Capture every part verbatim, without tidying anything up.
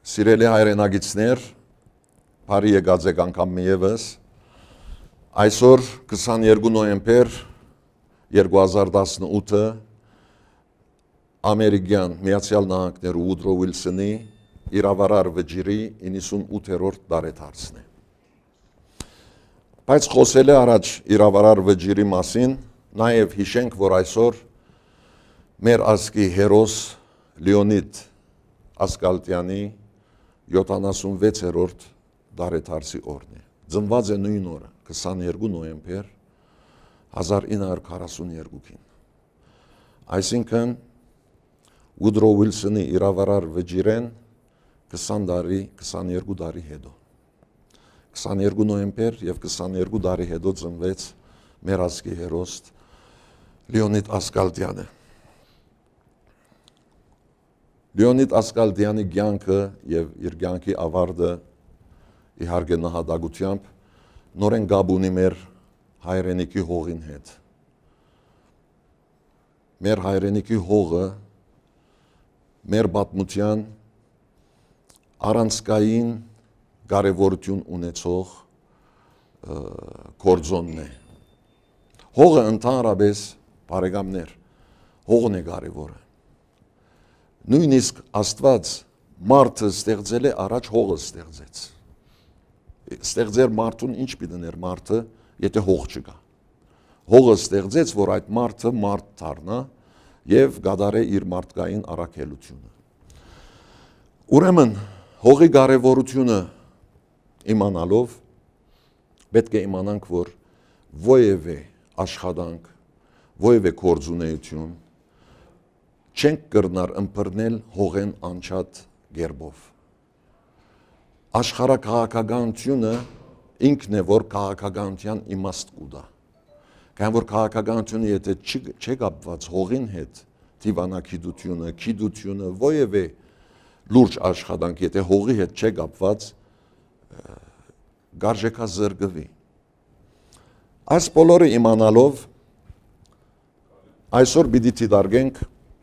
Սիրելի հայրենագիցներ, բարի եկած եք անգամ մի ևս, այսօր քսաներկու նոյեմբեր երկու հազար տասնութը Ամերիկյան Միացյալ Նահանգներու Ուդրո Ուիլսոնի իրավարար վճիրի իննսունութերորդ տարեդարձն է։ Բայց խոսել է առաջ իրավարար վճիրի մասին, նաև հիշենք, որ այսօր մեր ազգի հերոս Լեոնիդ Ասկալտյանի յոթանասունվեցերորդ տարեդարձի օրն է։ Ծնված է նույն օրը, քսաներկու նոյեմբեր հազար ինը հարյուր քառասունյոթին։ Այսինքն Ուդրո Ուիլսոնի իրավարար վճիրեն քսան տարի, քսաներկու տարի հետո։ քսաներկու նոյեմբեր եւ քսաներկու տարի հետո ծնվեց մեր ազգի հերոս Լեոնիդ Ասկալտյանը։ Լեոնիդ Ասկալտյանի կյանքը եւ իր կյանքի ավարտը իհարկե նահատակությամբ նորեն գաբ ունի մեր հայրենիքի հողին հետ։ Մեր հայրենիքի հողը մեր պատմության առանցքային կարևորություն ունեցող գործոնն է։ Հողը ընդհանրապես բարեկամներ, հողն է կարևորը։ Նույնիսկ Աստված մարդը ստեղծել է, առաջ հողը ստեղծեց։ Ստեղծեր մարդուն ինչ պիտներ մարդը, եթե հող չկա։ Հողը ստեղծեց, որ այդ մարդը մարդ դառնա եւ գադարե իր մարդկային առաքելությունը։ Ուրեմն հողի կարևորությունը իմանալով պետք է իմանանք, որ ովևէ աշխատանք, ովևէ գործունեություն չենք կրնար ըմբռնել հողեն անչափ գերբով։ Աշխարհաքաղաքականությունը ինքն է, որ քաղաքականության իմաստ կուտա։ Քան որ քաղաքականությունը եթե չի կապված հողին հետ, դիվանագիտությունը, գիտությունը, ովևէ լուրջ աշխատանք, եթե հողի հետ չի կապված, գարժեկա զրկվի։ Այս բոլորը իմանալով այսօր պիտի դիտարկենք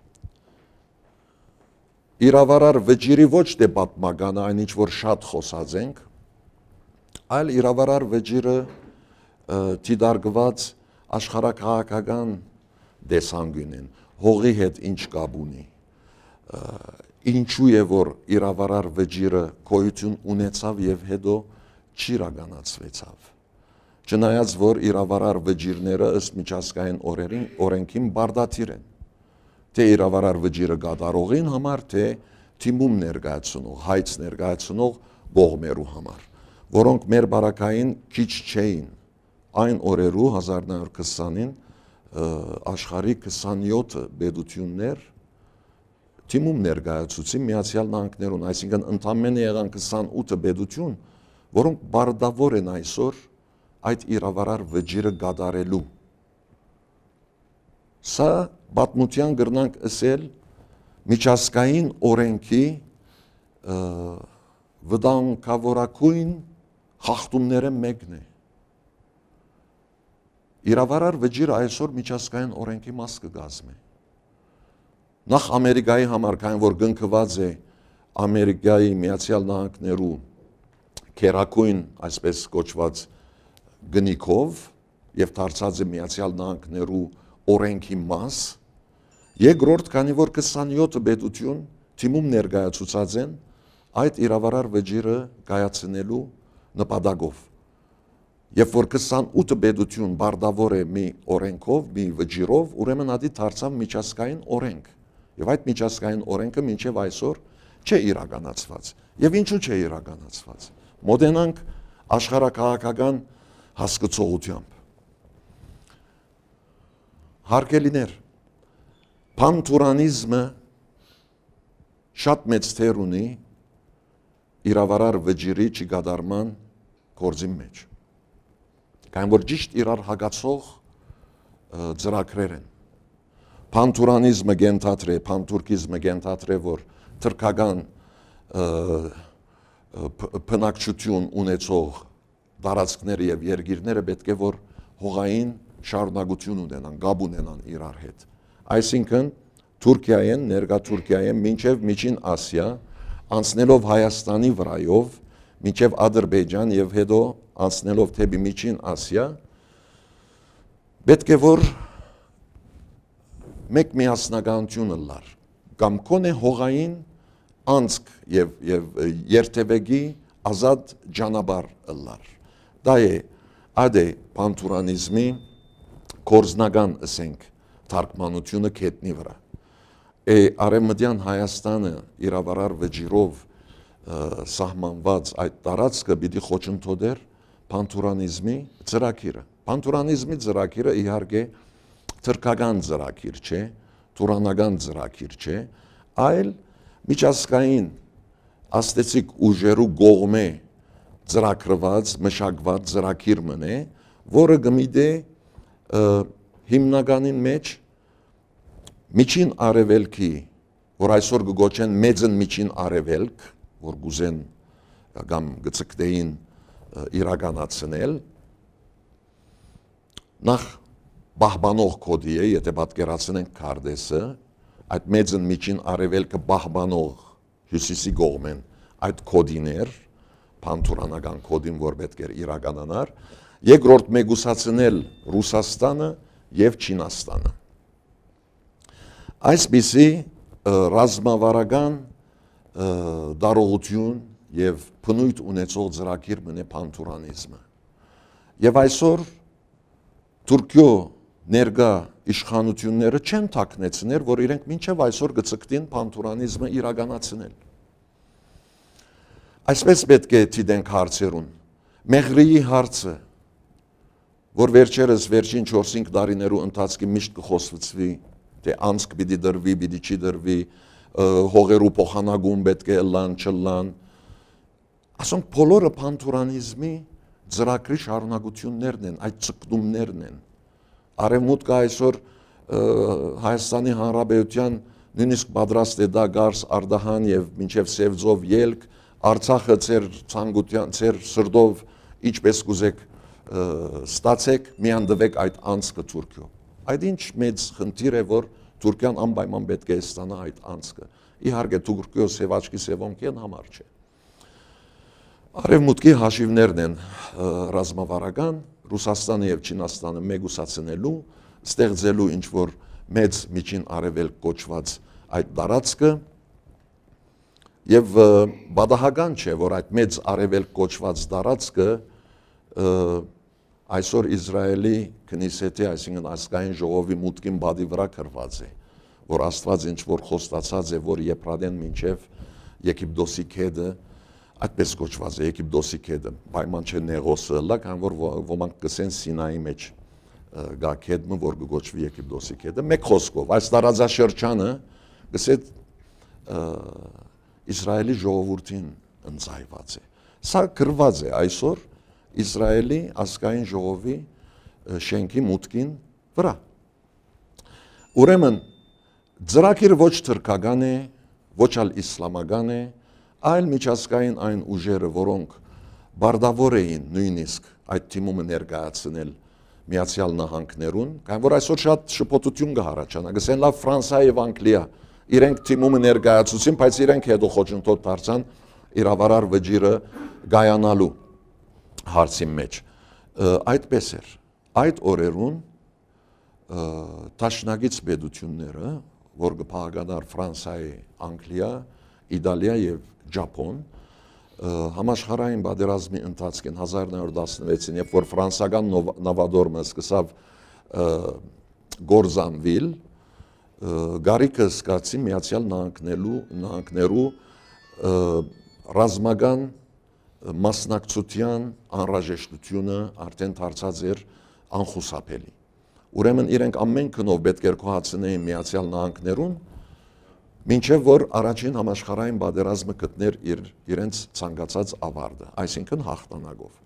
իրավարար վճիրի ոչ թե պատմական, այն ինչ որ շատ խոսած ենք, այլ իրավարար վճիրը դիտարկված աշխարհաքաղաքական դեսանգույնն, հողի հետ ինչ կապ ունի, ինչու է որ իրավարար վճիրը գոյություն ունեցավ եւ հետո չիրականացվեցավ։ Չնայած որ իրավարար վճիրները ըստ միջազգային օրերին օրենքին բարդաթիր են, թե իրավարար վճիրը կատարողին համար, թե թիմում ներկայացնող, հայց ներկայացնող կողմերու համար, որոնք մեր բարակային քիչ չէին այն օրերու հազար նոյ հարյուր քսանին աշխարհի քսանյոթ պետություններ թիմում ներկայացուցին Միացյալ Նահանգներուն, այսինքն ընդամենը եղան քսանութ պետություն, որոնք բարդավոր են այսօր այդ իրավարար վճիրը կատարելու։ Սա պատմության գրնանք ասել միջազգային օրենքի վտանգավորակույն խախտումները մեկն է։ Իրավարար վճիրը այսօր միջազգային օրենքի մաս կգազմի։ Նախ Ամերիկայի համար, քան որ գնքված է Ամերիկայի Միացյալ Նահանգներու քերակույն, այսպես կոչված գնիկով եւ դարձած է Միացյալ Նահանգներու օրենքի մաս, երկրորդ, քանի որ քսանյոթ պետություն թիմում ներկայացուցած են այդ իրավարար վճիրը կայացնելու նպատակով։ Երբ որ քսանութ պետություն բարդավոր է մի օրենքով, մի վճիրով, ուրեմն ադի դարձավ միջազգային օրենք։ Եվ այդ միջազգային օրենքը մինչև այսօր չէ իրականացված։ Եվ ինչու չէ իրականացված։ Մոտենանք աշխարհաքաղաքական հասկացողությամբ։ Հարգելիներ, պանթուրանիզմը շատ մեծ թեր ունի իրավարար վճիրի չկատարման գործի մեջ։ Քան որ ճիշտ իրար հագացող ծրագրեր են։ Պանթուրանիզմը գենթատրե, պանթուրքիզմը գենթատրե, որ թրքական բնակչություն ունեցող տարածքները եւ երկիրները պետք է որ հողային շարունակություն ունենան, գաբ ունենան իրար հետ։ Այսինքն Թուրքիայեն, ներկա Թուրքիայեն մինչև Միջին Ասիա անցնելով Հայաստանի վրայով մինչև Ադրբեջան եւ հետո անցնելով թեպի Միջին Ասիա, պետք է որ մեկ միասնականությունը լար, կամ կոնե հողային անցք եւ եւ երթևեկի ազատ ճանապարհ լար։ Դա է այդ է պանթուրանիզմի կորզնական ասենք թարգմանությունը քետնի վրա։ Է Արևմտյան Հայաստանը իրավարար վճիրով սահմանված այդ տարածքը պիտի խոչընդոտեր պանթուրանիզմի ծրագիրը։ Պանթուրանիզմի ծրագիրը իհարկե թրքական ծրագիր չէ, թուրանական ծրագիր չէ, այլ միջազգային աստեցիկ ուժերու կողմէ ծրագրված, մշակված ծրագիր մնե, որը գմիդե հիմնականին մեջ միջին արևելքի, որ այսօր կգոչեն մեծն միջին արևելք, որ գուզեն կամ գծկտեին իրականացնել, նախ բահբանող կոդի է, եթե պատկերացնենք քարտեզը, այդ մեծն միջին արևելքը բահբանող հյուսիսի կողմեն այդ կոդիներ, պանթուրանական կոդին, որ պետք էր իրականանար, երկրորդ մեգուսացնել Ռուսաստանը եւ Չինաստանը։ Այսպիսի ռազմավարական դարողություն եւ բնույթ ունեցող ծրագիր մնե պանթուրանիզմը։ Եվ այսօր Թուրքիո ներկա իշխանությունները չեն թաքնեցնել, որ իրենք մինչև այսօր գծկտին պանթուրանիզմը իրականացնել։ Այսպես պետք է դիտենք հարցերուն։ Մեղրիի հարցը, որ վերջերս վերջին չորս-հինգ տարիներու ընթացքի միշտ կխոսվի, թե անցք պիտի դրվի, պիտի չի դրվի, հողերու փոխանակում պետք է լան, չլան։ Ասոնք բոլորը պանթուրանիզմի ծրագրի շարունակություններն են, այդ ցկտումներն են։ Արևմուտքը այսօր Հայաստանի Հանրապետության նույնիսկ պատրաստ է դա գարս Արդահան եւ մինչեւ Սևձով ելք, Արցախը ծեր ցանկության, ծեր սրտով ինչպես կուզեք ստացեք, միանդվեք այդ անցքը Թուրքիո։ Այդ ինչ մեծ խնդիր է, որ Թուրքիան անպայման պետք է ստանա այդ անցքը։ Իհարկե Թուրքիո սևաչքի սևոնքեն համար չէ։ Արևմուտքի հաշիվներն են ռազմավարական, Ռուսաստանը եւ Չինաստանը մեգուսացնելու, ստեղծելու ինչ որ մեծ միջին արևելք կոչված այդ տարածքը եւ բադահական չէ, որ այդ մեծ արևելք կոչված տարածքը այսօր Իսրայելի քնիսեթի, այսինքն ազգային ժողովի մուտքին բադի վրա կրված է, որ Աստված ինչ որ խոստացած է, որ Եփրատեն մինչև Եգիպտոսի քեդը այդպես կոչված է Եգիպտոսի քեդը, պայման չէ Նեղոսը, լա կան որ ոմանք կսեն Սինայի մեջ գա քեդը, որ կգոչվի Եգիպտոսի քեդը, մեկ խոսքով, այս տարածաշրջանը գսե Իսրայելի ժողովրդին ընծայված է։ Սա գրված է այսօր Իսրայելի ազգային ժողովի շենքի մուտքին վրա։ Ուրեմն ծրագիրը ոչ թուրքական է, ոչ ալ իսլամական է, այլ միջազգային այն ուժերը, որոնք բարդավոր էին նույնիսկ այդ թիմումը ներկայացնել Միացյալ Նահանգներուն, կան որ այսօր շատ շփոթություն կհառաջանա, գսեն լավ Ֆրանսիա եւ Անգլիա, իրենք թիմումը ներկայացուցին, բայց իրենք հետո խոչընդոտ դարձան իրավարար վճիրը գայանալու հարցի մեջ։ Այդպես էր։ Այդ օրերուն տաշնագից պետությունները, որ կփաղականար Ֆրանսիայի, Անգլիա, Իտալիա եւ Ճապոն, համաշխարհային պատերազմի ընթացքին հազար նոր տասնվեցին, երբ որ ֆրանսական նավադորմը սկսավ գործանվել, գարիկը սկացի Միացյալ Նահանգներու ռազմական մասնակցության անհրաժեշտությունը արդեն դարձած էր անխուսափելի։ Ուրեմն իրենք ամեն քնով պետք էր կոհացնեին Միացյալ Նահանգներուն, մինչև որ առաջին համաշխարհային պատերազմը գտներ իր իրենց ցանկացած ավարտը, այսինքն հաղթանակով։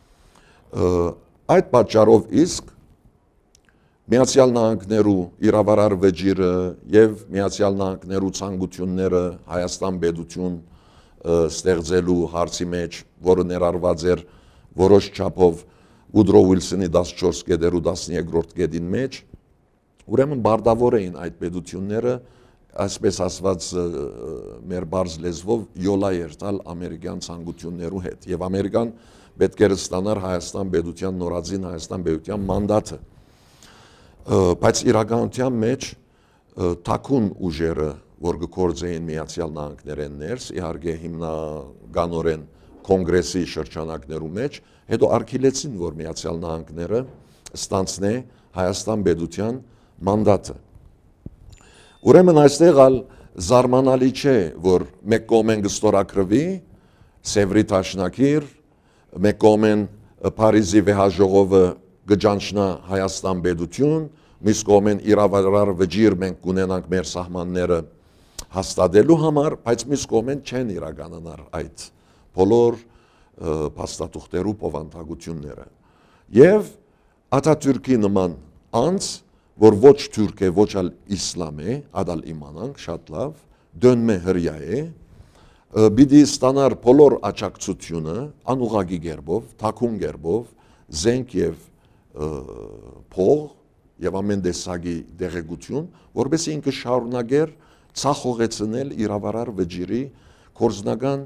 Այդ պատճառով իսկ Միացյալ Նահանգներու իրավարար վճիրը եւ Միացյալ Նահանգներու ցանկությունները Հայաստան պետություն ստեղծելու հարցի մեջ, որը ներառված էր որոշ չափով Ուդրո Ուիլսոնի տասնչորս գետերու տասնյոթերորդ գետին մեջ, ուրեմն բարդավոր էին այդ պետությունները այսպես ասված մեր բարձ լեզվով յոլա երթալ ամերիկյան ցանկություններու հետ եւ ամերիկան պետք էր ստանար Հայաստան պետության նորածին Հայաստան պետության մանդատը բայց իրականության մեջ թաքուն ուժերը որ գործեին Միացյալ Նահանգներեն ներս իհարկե հիմնականորեն կոնգրեսի շրջանակներու մեջ հետո արգելեցին որ Միացյալ Նահանգները ստանցնե Հայաստան պետության մանդատը Ուրեմն այստեղ ալ զարմանալի չէ, որ մեկ կողմեն կստորագրվի Սևրի Տաշնակիր, մեկ կողմեն Փարիզի վեհաժողովը կճանչնա Հայաստան պետություն, մյուս կողմեն իրավարար վճիռ մենք կունենանք մեր սահմանները հաստատելու համար, բայց մյուս կողմեն չեն իրականանար այդ բոլոր փաստաթուղթերու բովանդակությունները։ Եվ Աթաթուրքի նման անձ որ ոչ թուրք է, ոչ ալ իսլամ է, ադալ իմանանք, շատ լավ, դոնմե հրյա է, բիդի ստանար բոլոր աջակցությունը, անուղագի գերբով, թաքուն գերբով, զենք և փող, և ամեն դեսագի դեղեցություն, որպեսզի ինքը շարունակեր ցախողեցնել իրավարար վճիռի գործնական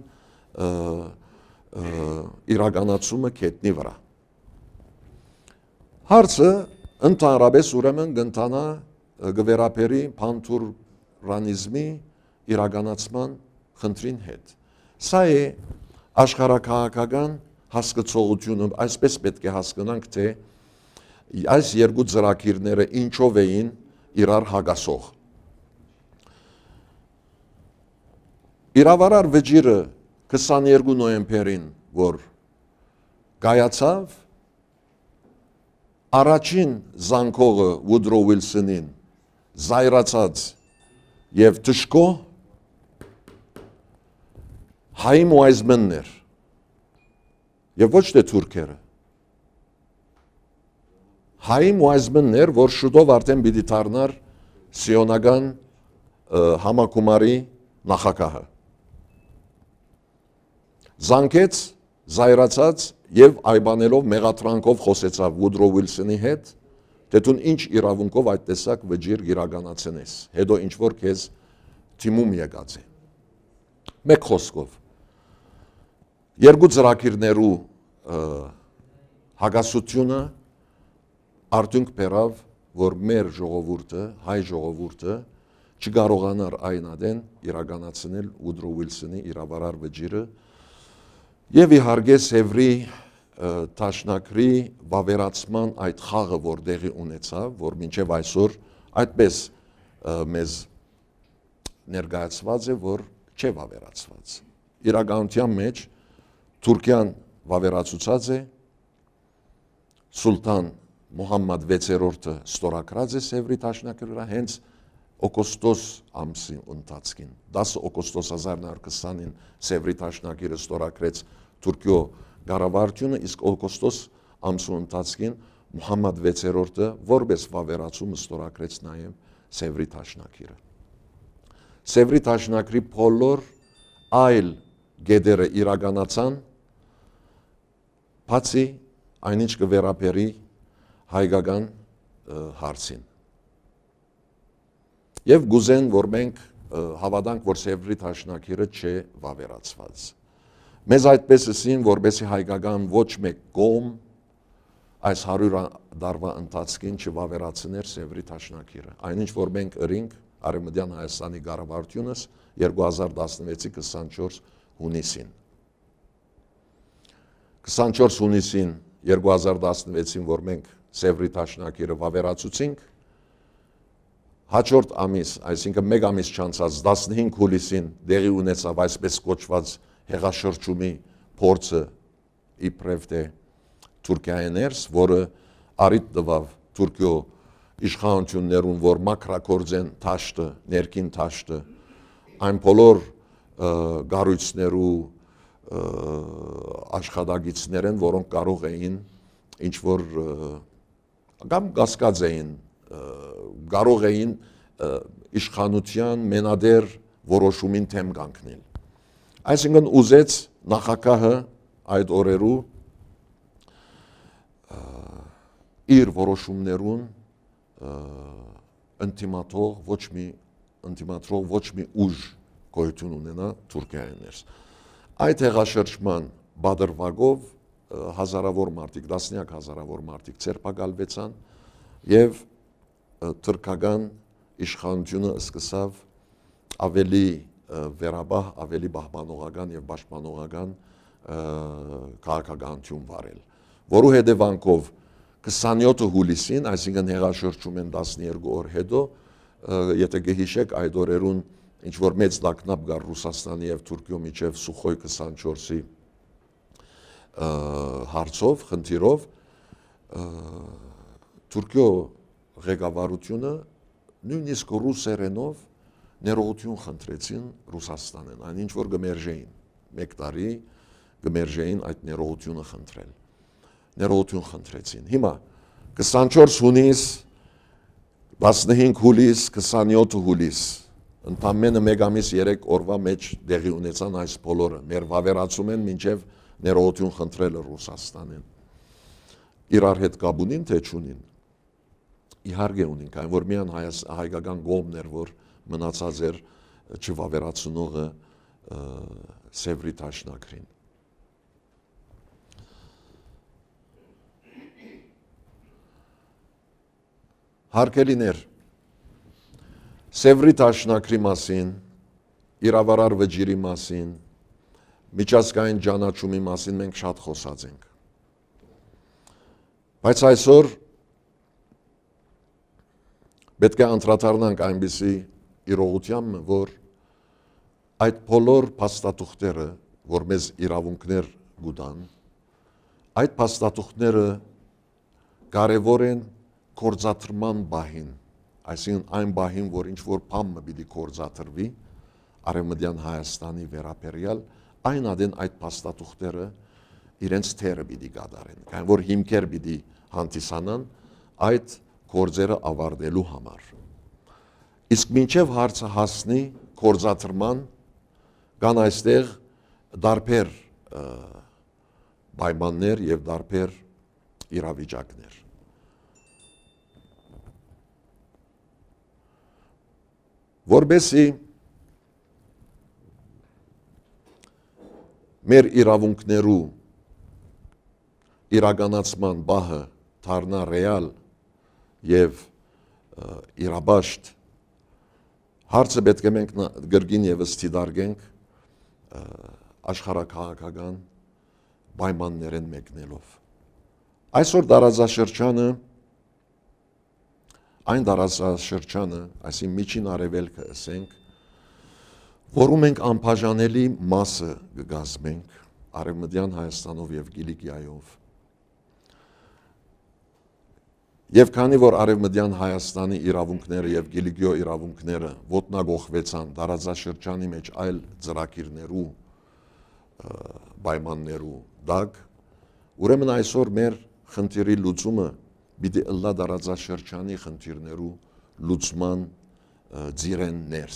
իրականացումը գետնի վրա։ Հարցը Ընդհանրապես ուրեմն կընթանա գվերապերի փանթուրրանիզմի իրականացման խնդրին հետ։ Սա է աշխարհաքաղաքական հասկացողությունը, այսպես պետք է հասկանանք, թե այս երկու ծրագիրները ինչով էին իրար հակասող։ Իրավարար վճիռը քսաներկու նոյեմբերին, որ կայացավ, Առաջին զանգողը Վուդրո Վիլսոնին զայրացած և թշկո հայի մոայզմեններ և ոչ թե թուրքերը հայի մոայզմեններ, որ շուտով արդեն պիտի դառնար սիոնական համակումարի նախագահը զանգեց զայրացած և այբանելով մեղատրանքով խոսեցավ Վուդրո Վիլսոնի հետ, թե դու ինչ իրավունքով այդ տեսակ վճիռ իրականացնես, հետո ինչ որ քեզ թիմում եկած է։ Մեկ խոսքով երկու ծրագիրներու հակասությունը արդյունք բերավ, որ մեր ժողովուրդը, հայ ժողովուրդը չկարողանար այն ադեն իրականացնել Վուդրո Վիլսոնի իրավարար վճիռը Եվ իհարկե Սևրի Տաշնակրի վավերացման այդ խաղը, որ դեղի ունեցավ, որ մինչև այսօր այդպես մեզ ներկայացված է, որ չէ վավերացված։ Իրականության մեջ Թուրքիան վավերացուցած է, Սուլտան Մուհամմադ վեցերորդը ստորագրած է Սևրի Տաշնակրի վրա, հենց օգոստոս ամսի ընթացքին, դասը օգոստոս հազար նոյ հարյուր քսանին Սևրի Տաշնակիրը ստորագրեց Թուրքիո կառավարությունը, իսկ օգոստոս ամսու ընթացքին Մուհամմադ վեցերորդը որպես վավերացում ստորագրեց նաև Սևրի Տաշնակիրը։ Սևրի Տաշնակրի բոլոր այլ գեդերը իրականացան, բացի այնինչ կվերապերի հայկական հարցին։ Եվ գուզեն, որ մենք հավատանք, որ Սևրի Տաշնակիրը չէ վավերացված։ Մեզ այդպես ասին, որպեսզի հայկական ոչ մեկ կողմ այս հարյուր դարվա ընթացքին չվավերացներ Սևրի Տաշնակիրը։ Այնինչ, որ մենք ըրինք Արևմտյան Հայաստանի կառավարությունս երկու հազար տասնվեցի քսանչորս հունիսին։ քսանչորս հունիսին երկու հազար տասնվեցին, որ մենք Սևրի Տաշնակիրը վավերացուցինք, հաջորդ ամիս, այսինքն մեկ ամիս չանցած տասնհինգ հուլիսին դեղի ունեցավ այսպես կոչված հեղաշրջումի փորձը իբրև թե Թուրքիայի ներս, որը առիթ տվավ Թուրքիո իշխանություններուն, որ մակրագործեն դաշտը, ներքին դաշտը, այն բոլոր կառույցներու աշխատակիցներ են, որոնք կարող էին ինչ որ կամ կասկած էին կարող էին իշխանության մենադեր որոշումին թեմ կանգնել։ Այսինքն ուզեց նախագահը այդ օրերու իր որոշումներուն ընդդիմատող ոչ մի ընդդիմադրող ոչ մի ուժ գոյություն ունենա Թուրքիայի ներս։ Այդ հեղաշրջման բادرվագով հազարավոր մարդիկ, տասնյակ հազարավոր մարդիկ ցերպակալվեցան եւ թուրքական իշխանությունը սկսավ ավելի վերաբահ, ավելի պահպանողական եւ պաշտպանողական քաղաքականություն վարել, որու հետևանքով քսանյոթ հուլիսին, այսինքն հեղաշրջումեն տասներկու օր հետո, եթե գհիշեք այդ օրերուն ինչ որ մեծ տագնապ կար Ռուսաստանի եւ Թուրքիո միջև Սուխոյ քսանչորսի հարցով, խնդիրով, Թուրքիո ղեկավարությունը նույնիսկ ռուսերենով ներողություն խնդրեցին Ռուսաստանին, այն ինչ որ գմերժեին, մեկ տարի գմերժեին այդ ներողությունը խնդրել, ներողություն խնդրեցին։ Հիմա քսանչորս հունիս, տասնհինգ հուլիս, քսանյոթ հուլիս, ընդամենը մեկ ամիս երեք օրվա մեջ դեղի ունեցան այս բոլորը, մեր վավերացում են մինչև ներողություն խնդրելը Ռուսաստանին։ Իրար հետ կապ ունին, թե չունին։ Իհարկե ունին, կային որ միան հայկական կողմն էր, որ մնացած էր չվավերացնողը Սևրի դաշնակրին։ Հարգելիներ, Սևրի դաշնակրի մասին, իրավարար վճիրի մասին, միջազգային ճանաչումի մասին մենք շատ խոսած ենք։ Բայց այսօր պետք է անդրադառնանք այնպիսի իրողությամբ, որ այդ բոլոր փաստաթուղթերը, որ մեզ իրավունքներ գուտան, այդ փաստաթուղթները կարևոր են կորձաթրման բահին, այսինքն այն բահին, որ ինչ որ բան պիտի կորձաթրվի Արևմտյան Հայաստանի վերաբերյալ, այն ադեն այդ փաստաթուղթերը իրենց թերը պիտի կատարեն, կան որ հիմքեր պիտի հանդիսանան այդ գործերը ավարտելու համար։ Իսկ մինչև հարցը հասնի կորձաթրման, կան այստեղ դարբեր պայմաններ եւ դարբեր իրավիճակներ։ Որբեսի մեր իրավունքներու իրականացման բահը դառնա ռեալ եւ իրաբաշտ, հարցը պետք է մենք գրգին եւս դիտարկենք աշխարհաքաղաքական պայմաններեն մեկնելով։ Այսօր տարածաշրջանը, այն տարածաշրջանը, այսինքն միջին արևելքը ասենք, որում մենք անբաժանելի մասը կգազմենք Արևմտյան Հայաստանով եւ Կիլիկիայով։ Եվ քանի որ Արևմտյան Հայաստանի իրավունքները եւ Կիլիկիո իրավունքները ոտնագողվեցան տարածաշրջանի մեջ այլ ծրագիրներու պայմաններու դակ, ուրեմն այսօր մեր խնդիրի լուծումը պիտի ըլլա տարածաշրջանի խնդիրներու լուծման ձիրեն ներս։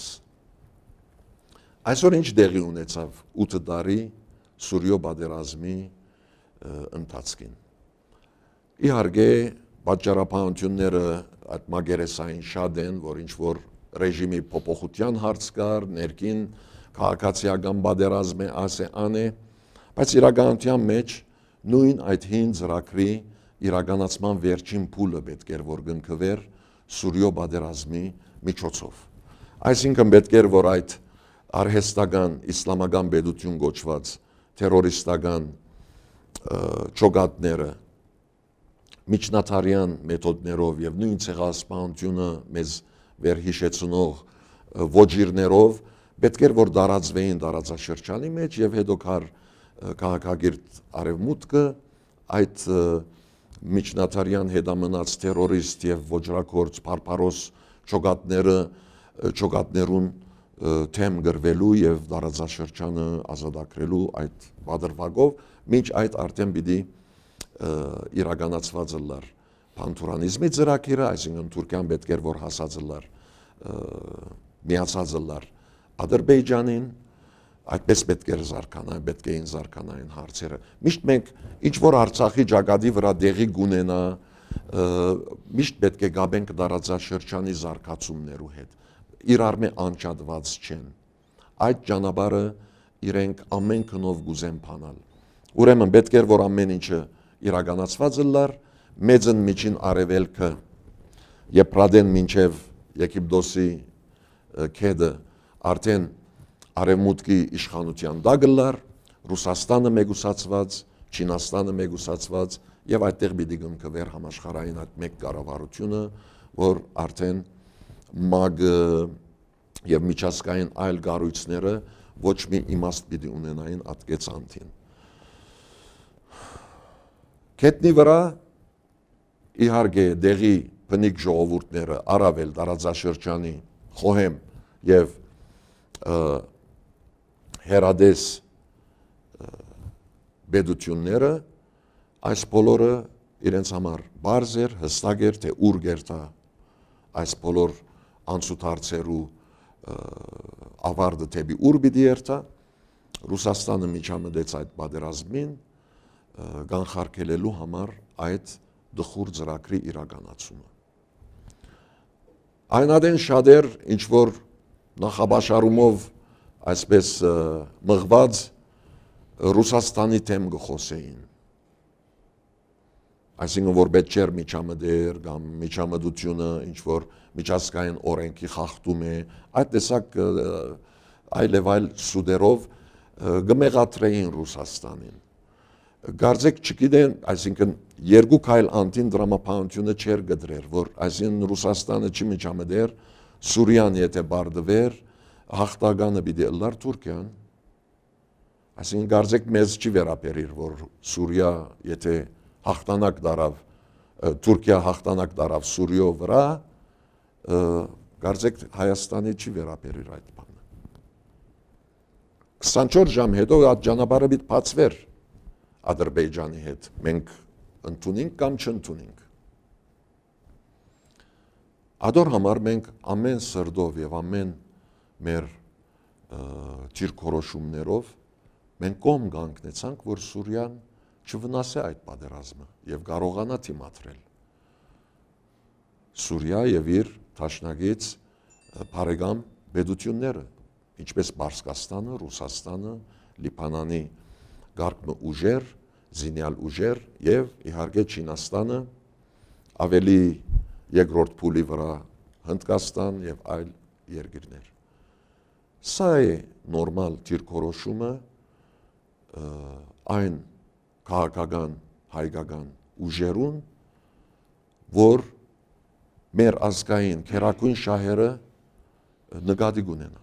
Այսօր ինչ դեղի ունեցավ ութ տարի Սուրիո պատերազմի ընթացքին։ Իհարկե պատճառաբանությունները այդ մագերեսային շատ են, որ ինչ որ ռեժիմի փոփոխության հարց կար, ներքին քաղաքացիական պատերազմ է, ասե ան է, բայց իրականության մեջ նույն այդ հին ծրագրի իրականացման վերջին փուլը պետք էր որ գնքվեր Սուրիո պատերազմի միջոցով։ Այսինքն պետք էր որ այդ արհեստական իսլամական պետություն գոչված terroristական ճոգատները միջնադարյան մեթոդներով եւ նույն ցեղասպանությունը մեզ վերհիշեցնող ոչիրներով պետք էր որ դարածվեին տարածաշրջանի մեջ եւ հետո կար քաղաքագիրտ արևմուտքը այդ միջնադարյան հետամնաց terrorist եւ ոչրակորց բարբարոս ճոգատները ճոգատներուն թեմ գրվելու եւ տարածաշրջանը ազատագրելու այդ բادرվագով մինչ այդ արդեն պիտի իրականացված լար պանթուրանիզմի ծրագիրը, այսինքն Թուրքիան պետք էր որ հասած լար միացած լար Ադրբեջանին, այդպես պետք էր զարգանային, պետք էին զարգանային հարցերը։ Միշտ մենք ինչ որ Արցախի ճակատի վրա դեղի գունենա, միշտ պետք է գաբենք տարածաշրջանի զարգացումներու հետ։ իրար մե անջատված չեն։ Այդ ճանապարհը իրենք ամեն քնով գուզեն փանալ։ Ուրեմն պետք էր որ ամեն ինչը իրականացված լար, մեծն միջին արևելքը Եփրադեն մինչև Եգիպտոսի քեդը արդեն արևմուտքի իշխանության դագլար, Ռուսաստանը մեգուսացված, Չինաստանը մեգուսացված եւ այդտեղ պիտի գնկվեր համաշխարհային այդ մեկ կառավարությունը, որ արդեն մագ եւ միջազգային այլ կառույցները ոչ մի իմաստ պիտի ունենային ատկեցանտին։ Քետնի վրա իհարկե դեղի բնիկ ժողովուրդները առավել տարածաշրջանի խոհեմ եւ հերադես բեդությունները այս բոլորը իրենց համար բարձ էր, հստակ էր, թե ուր գերտա այս բոլոր անցուդարձերու ավարտը թեպի ուր պիտի երթա, Ռուսաստանը միջամտեց այդ պատերազմին կանխարգելելու համար այդ դխուր ծրագրի իրականացումը։ Այնադեն շատեր ինչ որ նախաբաշարումով այսպես մղված Ռուսաստանի թեմ գխոսեին։ Այսինքն որ պետք չէր միջամտեր կամ միջամտությունը ինչ որ միջազգային օրենքի խախտում է, այդ տեսակ այլ եւ այլ սուդերով գմեղատրեին Ռուսաստանին։ Գարձեք չգիտեն, այսինքն երկու քայլ անտին դրամապահությունը չէր գդրեր, որ այսինքն Ռուսաստանը չի միջամտեր, Սուրիան եթե բարդվեր, հաղթականը պիտի լար Թուրքիան։ Այսինքն գարձեք մեզ չի վերապերիր, որ Սուրիա եթե հաղթանակ դարավ, Թուրքիա հաղթանակ դարավ Սուրիո վրա, գարձեք Հայաստանի չի վերապերիր այդ բանը։ քսանչորս ժամ հետո այդ ճանապարհը պիտի բացվեր Ադրբեջանի հետ, մենք ընդունենք կամ չընդունենք։ Ադոր համար մենք ամեն սրդով եւ ամեն մեր դիրքորոշումներով մենք կողմ կանգնեցանք, որ Սուրիան չվնասե այդ պատերազմը եւ կարողանա դիմադրել։ Սուրիա եւ իր դաշնակից բարեկամ պետությունները, ինչպես Պարսկաստանը, Ռուսաստանը, Լիբանանի գարկմը ուժեր, զինյալ ուժեր եւ իհարկե Չինաստանը, ավելի երկրորդ փուլի վրա Հնդկաստան եւ այլ երկրներ։ Սա է նորմալ դիրքորոշումը այն քաղաքական, հայկական ուժերուն, որ մեր ազգային քերակույն շահերը նկատի կունենա։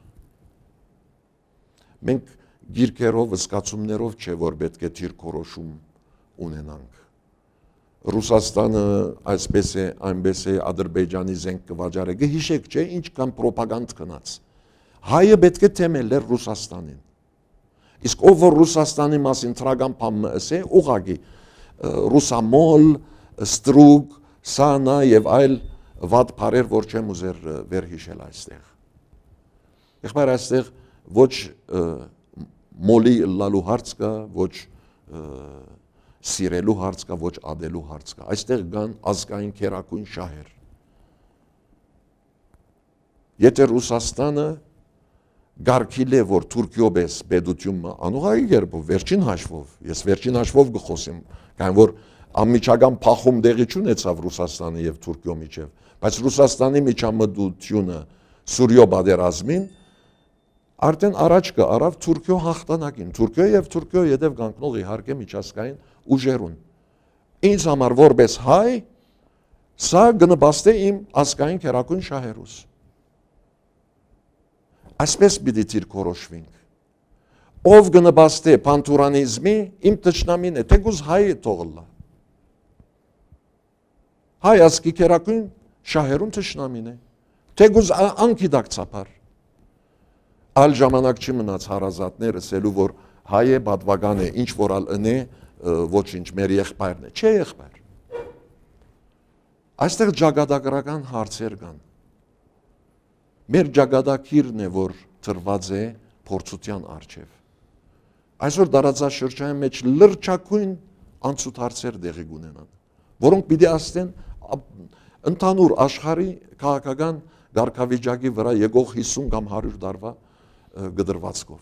Մենք գիրքերով, զգացումներով չէ, որ պետք է դիրքորոշում ունենանք։ Ռուսաստանը այսպես է, այնպես է, Ադրբեջանի զենք կվաճառե, գհիշեք, չէ, ինչքան պրոպագանդ կնաց։ Հայը պետք է թեմել էր Ռուսաստանին։ Իսկ ով որ Ռուսաստանի մասին թրագան բան ասե, ուղղակի ռուսամոլ, ստրուկ, սանա եւ այլ վատ բարեր, որ չեմ ուզեր վերհիշել այստեղ։ Եղբայր այստեղ ոչ մոլի լալու հարց կա, ոչ սիրելու հարց կա, ոչ ադելու հարց կա։ Այստեղ կան ազգային քերակույն շահեր։ Եթե Ռուսաստանը գարկիլ է, որ Թուրքիո պես պետությունը անուղայի երբով, վերջին հաշվով, ես վերջին հաշվով գխոսեմ, կան որ անմիջական փախում դեղի չունեցավ Ռուսաստանի եւ Թուրքիո միջև, բայց Ռուսաստանի միջամտությունը Սուրիո պատերազմին արդեն առաջ կարավ Թուրքիո հաղթանակին, Թուրքիո եւ Թուրքիո յետև կանգնող իհարկե միջազգային ուժերուն։ Ինձ համար որպես հայ, սա կնպաստե իմ ազգային քերակույն շահերուս։ Այսպես պիտի դիրքորոշվենք։ Ով կնպաստե պանթուրանիզմի իմ թշնամին է, թեկուզ հայ է թողլա։ Հայ ազգի քերակույն շահերուն թշնամին է, թեկուզ անկիդակցաբար։ Այլ ժամանակ չի մնաց հարազատներ ասելու, որ հայ է, պատվական է, ինչ որ ալ ընե, ոչինչ, մեր եղբայրն է, չէ եղբայր։ Այստեղ ճակատագրական հարցեր կան։ Մեր ճակատագիրն է, որ տրված է փորձության առջև։ Այսօր տարածաշրջանի մեջ լրջակույն անցուդարձեր տեղի կունենան, որոնք պիտի ասեն ընդհանուր աշխարհի քաղաքական գարքավիճակի վրա եկող հիսուն կամ հարյուր տարվա գդրվածքով։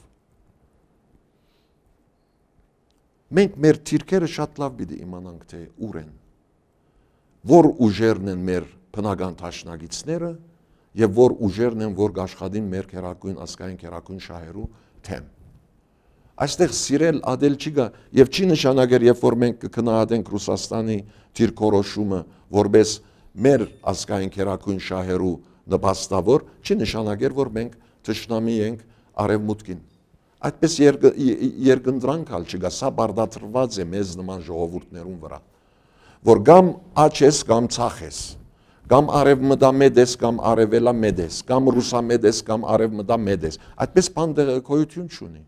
Մենք մեր թիրքերը շատ լավ պիտի իմանանք, թե ուր են, որ ուժերն են մեր բնական դաշնակիցները եւ որ ուժերն են, որ աշխատին մեր քերակույն ազգային քերակույն շահերու թեմ։ Այստեղ սիրել ադել չի գա եւ չի նշանակեր, երբ որ մենք կքննադենք Ռուսաստանի թիրքորոշումը որպես մեր ազգային քերակույն շահերու նպաստավոր, չի նշանակեր, որ մենք թշնամի ենք արևմուտքին։ Այդպես երկընտրանքալ չկա, սա բարդատրված է մեզ նման ժողովուրդներուն վրա, որ կամ աչ ես, կամ ցախ ես, կամ արևմտամետ ես, կամ արևելամետ ես, կամ ռուսամետ ես, կամ արևմտամետ ես, այդպես բան գոյություն չունի։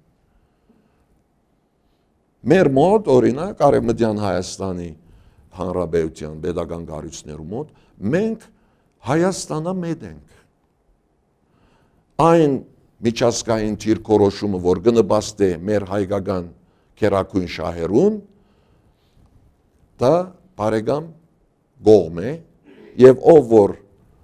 Մեր մոտ, օրինակ, Արևմտյան Հայաստանի Հանրապետության պետական կառույցներու մոտ, մենք Հայաստանամետ ենք։ Այն միջազգային թիրքորոշումը, որ կնպաստի մեր հայկական քերակույն շահերուն, դա բարեկամ կողմ է, եւ ով որ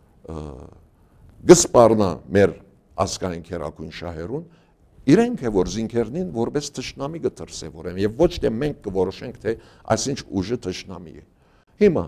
գսպարնա մեր ազգային քերակույն շահերուն, իրենք է որ զինքերնին որպես թշնամի կդրսևորեն եւ ոչ թե մենք կորոշենք, թե այսինչ ուժը թշնամի է։ Հիմա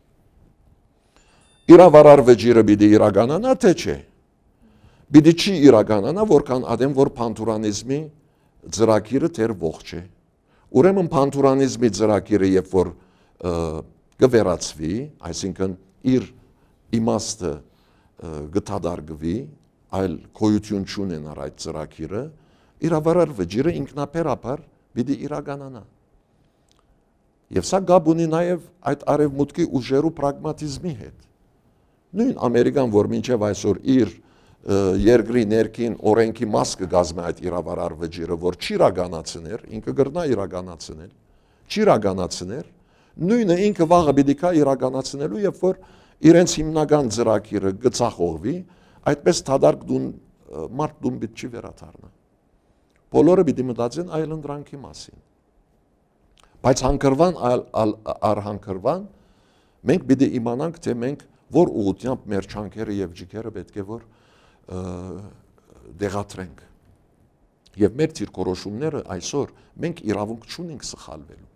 իրավարար վեճիրը պիտի իրականանա, թե չէ։ Պիտի չի իրականանա, որքան ադեմ որ փանթուրանիզմի ծրագիրը դեռ ողջ է։ Ուրեմն փանթուրանիզմի ծրագիրը երբ որ կվերացվի, այսինքն իր իմաստը կդադարվի, այլ գոյություն չունենար այդ ծրագիրը, իրավարար վեճիրը ինքնաբերաբար պիտի իրականանա։ Եվ սա գաբ ունի նաև այդ արևմուտքի ուժերու պրագմատիզմի հետ։ Նույն Ամերիկան, որ մինչև այսօր իր երկրի ներքին օրենքի մաս կգազմի այդ իրավարար վեճիրը, որ չի իրականացներ, ինքը գրնա իրականացնել, չի իրականացներ, նույնը ինքը վաղը պիտի կա իրականացնելու, երբ որ իրենց հիմնական ծրագիրը գծախողվի, այդպես թադարկ դուն մարդ դուն պիտի չի վերադառնա։ Բոլորը պիտի մտածեն այլընտրանքի մասին։ Բայց հանգրվան առ հանգրվան մենք պիտի իմանանք, թե մենք որ ուղղությամբ մեր չանքերը եւ ջիքերը պետք է որ դեղատրենք։ Եվ մեր թիրքորոշումները այսօր մենք իրավունք չունենք սխալվելու։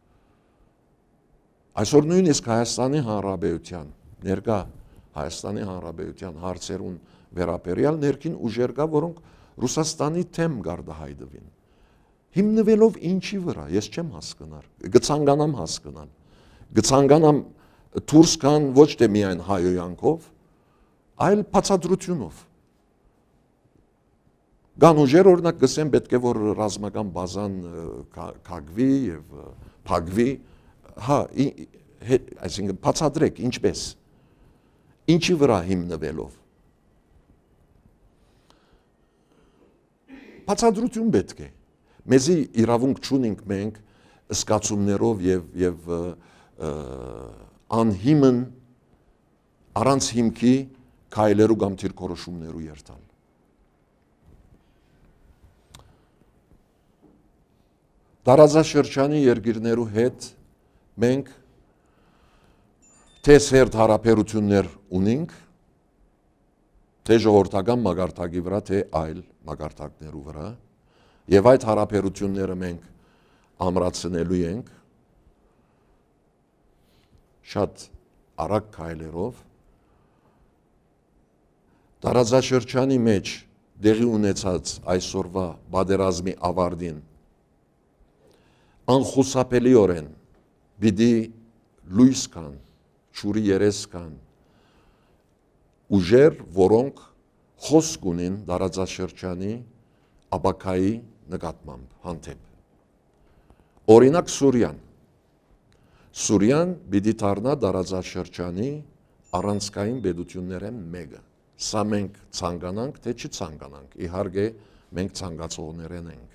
Այսօր նույնիսկ Հայաստանի Հանրապետության ներկա Հայաստանի Հանրապետության հարցերուն վերաբերյալ ներքին ուժեր կա, որոնք Ռուսաստանի թեմ գարդահայտվին։ Հիմնվելով ինչի վրա, ես չեմ հասկնար, գցանկանամ հասկանալ, գցանկանամ դուրս կան ոչ թե միայն հայոյանքով, այլ բացատրությունով։ Կան ուժեր, օրինակ գսեն պետք է որ ռազմական բազան կագվի եւ փակվի, հա, այսինքն բացատրեք ինչպես, ինչի վրա հիմնվելով։ Բացատրություն պետք է։ Մեզի իրավունք չունենք մենք սկացումներով եւ եւ անհիմն առանց հիմքի քայլերու կամ թիրքորոշումներու երթալ։ Տարածաշրջանի երկիրներու հետ մենք թե սերտ հարաբերություններ ունենք, թե ժողովրդական մագարտակի վրա, թե այլ մագարտակներու վրա, եւ այդ հարաբերությունները մենք ամրացնելու ենք շատ արագ քայլերով, տարածաշրջանի մեջ դեղի ունեցած այսօրվա պատերազմի ավարտին անխուսափելիորեն պիտի լույս կան, շուրի երես կան ուժեր, որոնք խոսք ունին տարածաշրջանի ապակայի նկատմամբ հանդեպ։ Օրինակ Սուրիան։ Սուրիան պիտի դառնա տարածաշրջանի առանցքային պետություններեն մեկը։ Սա մենք ցանկանանք, թե չցանկանանք։ Իհարկե մենք ցանկացողներեն ենք։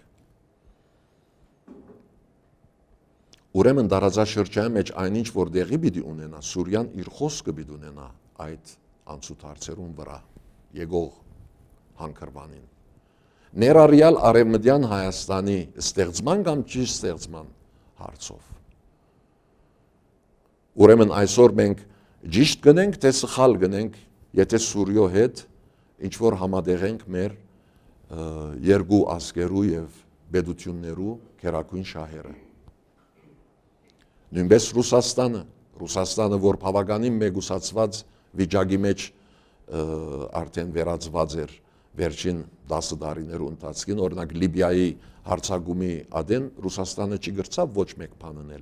Ուրեմն տարածաշրջանի մեջ այնինչ որ դեղի պիտի ունենա, Սուրիան իր խոսքը պիտի ունենա այդ անցուդարձերուն վրա եկող հանգրվանին։ Ներառյալ Արևմտյան Հայաստանի ստեղծման կամ չի ստեղծման հարցով։ Ուրեմն այսօր մենք ճիշտ գնենք, թե սխալ գնենք, եթե Սուրյո հետ ինչ որ համատեղենք մեր երկու ազգերու եւ բեդություններու քերակույն շահերը։ Նույնպես Ռուսաստանը, Ռուսաստանը, որ բավականին մեգուսացված վիճակի մեջ արդեն վերածված էր վերջին տասը տարիներու ընթացքին, օրինակ Լիբիայի հարձակումի ադեն Ռուսաստանը չի գրծավ ոչ մեկ բան անել։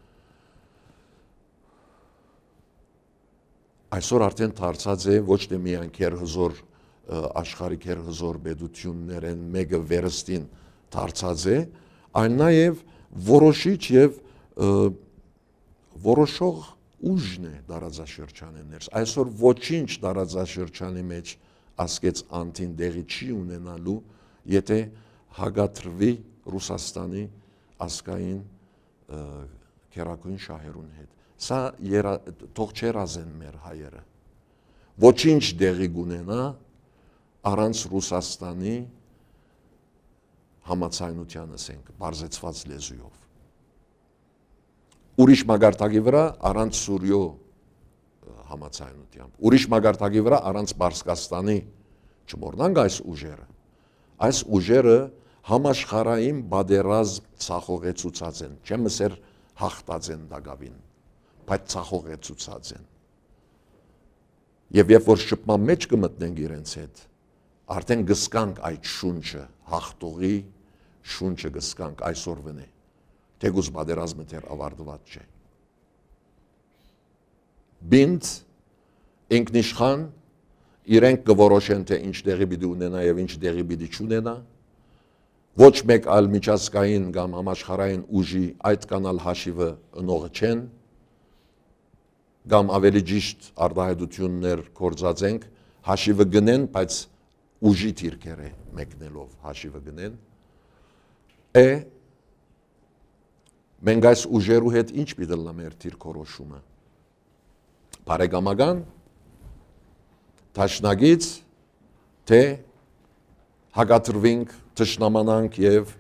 Այսօր արդեն դարձած է ոչ թե միայն քերհզոր աշխարհի քերհզոր բեդություններեն մեկը վերստին դարձած է, այլ նաև որոշիչ եւ որոշող ուժն է տարածաշրջանի ներս։ Այսօր ոչինչ տարածաշրջանի մեջ ասկեց անտին դեղի չի ունենալու, եթե հագատրվի Ռուսաստանի ազգային քերակույն շահերուն հետ։ Սա թող չերազեն մեր հայերը։ Ոչինչ դեղի գունենա առանց Ռուսաստանի համացայնության ասենք, բարձեցված լեզուով։ Ուրիշ մագարտակի վրա առանց Սուրյո համացայնությամբ, ուրիշ մագարտակի վրա առանց Պարսկաստանի չմոռնանք այս ուժերը։ Այս ուժերը համաշխարհային բادرազմ ցախողեցուցած են, չեմ ասեր հաղթած են դակավին, բայց ցախողեցուցած են։ Եվ երբ որ շփման մեջ կմտնենք իրենց հետ, արդեն գսկանք այդ շունչը, հաղթողի շունչը գսկանք այսօրվն է, թեկուզ բادرազմը դեռ ավարտված չէ։ Բինդ ինքնիշխան իրենք կորոշեն թե ինչ տեղի պիտի ունենա եւ ինչ տեղի պիտի չունենա, ոչ մեկ այլ միջազգային կամ համաշխարհային ուժի այդ կանալ հաշիվը ընողը չեն, կամ ավելի ճիշտ արտահայտություններ կործածենք, հաշիվը գնեն, բայց ուժի թիրքերը մեկնելով հաշիվը գնեն, է մենք այս ուժերու հետ ինչ պիտի լա մեր թիրքորոշումը։ Բարեկամական, թաշնագից, թե հագատրվինք, թշնամանանք եւ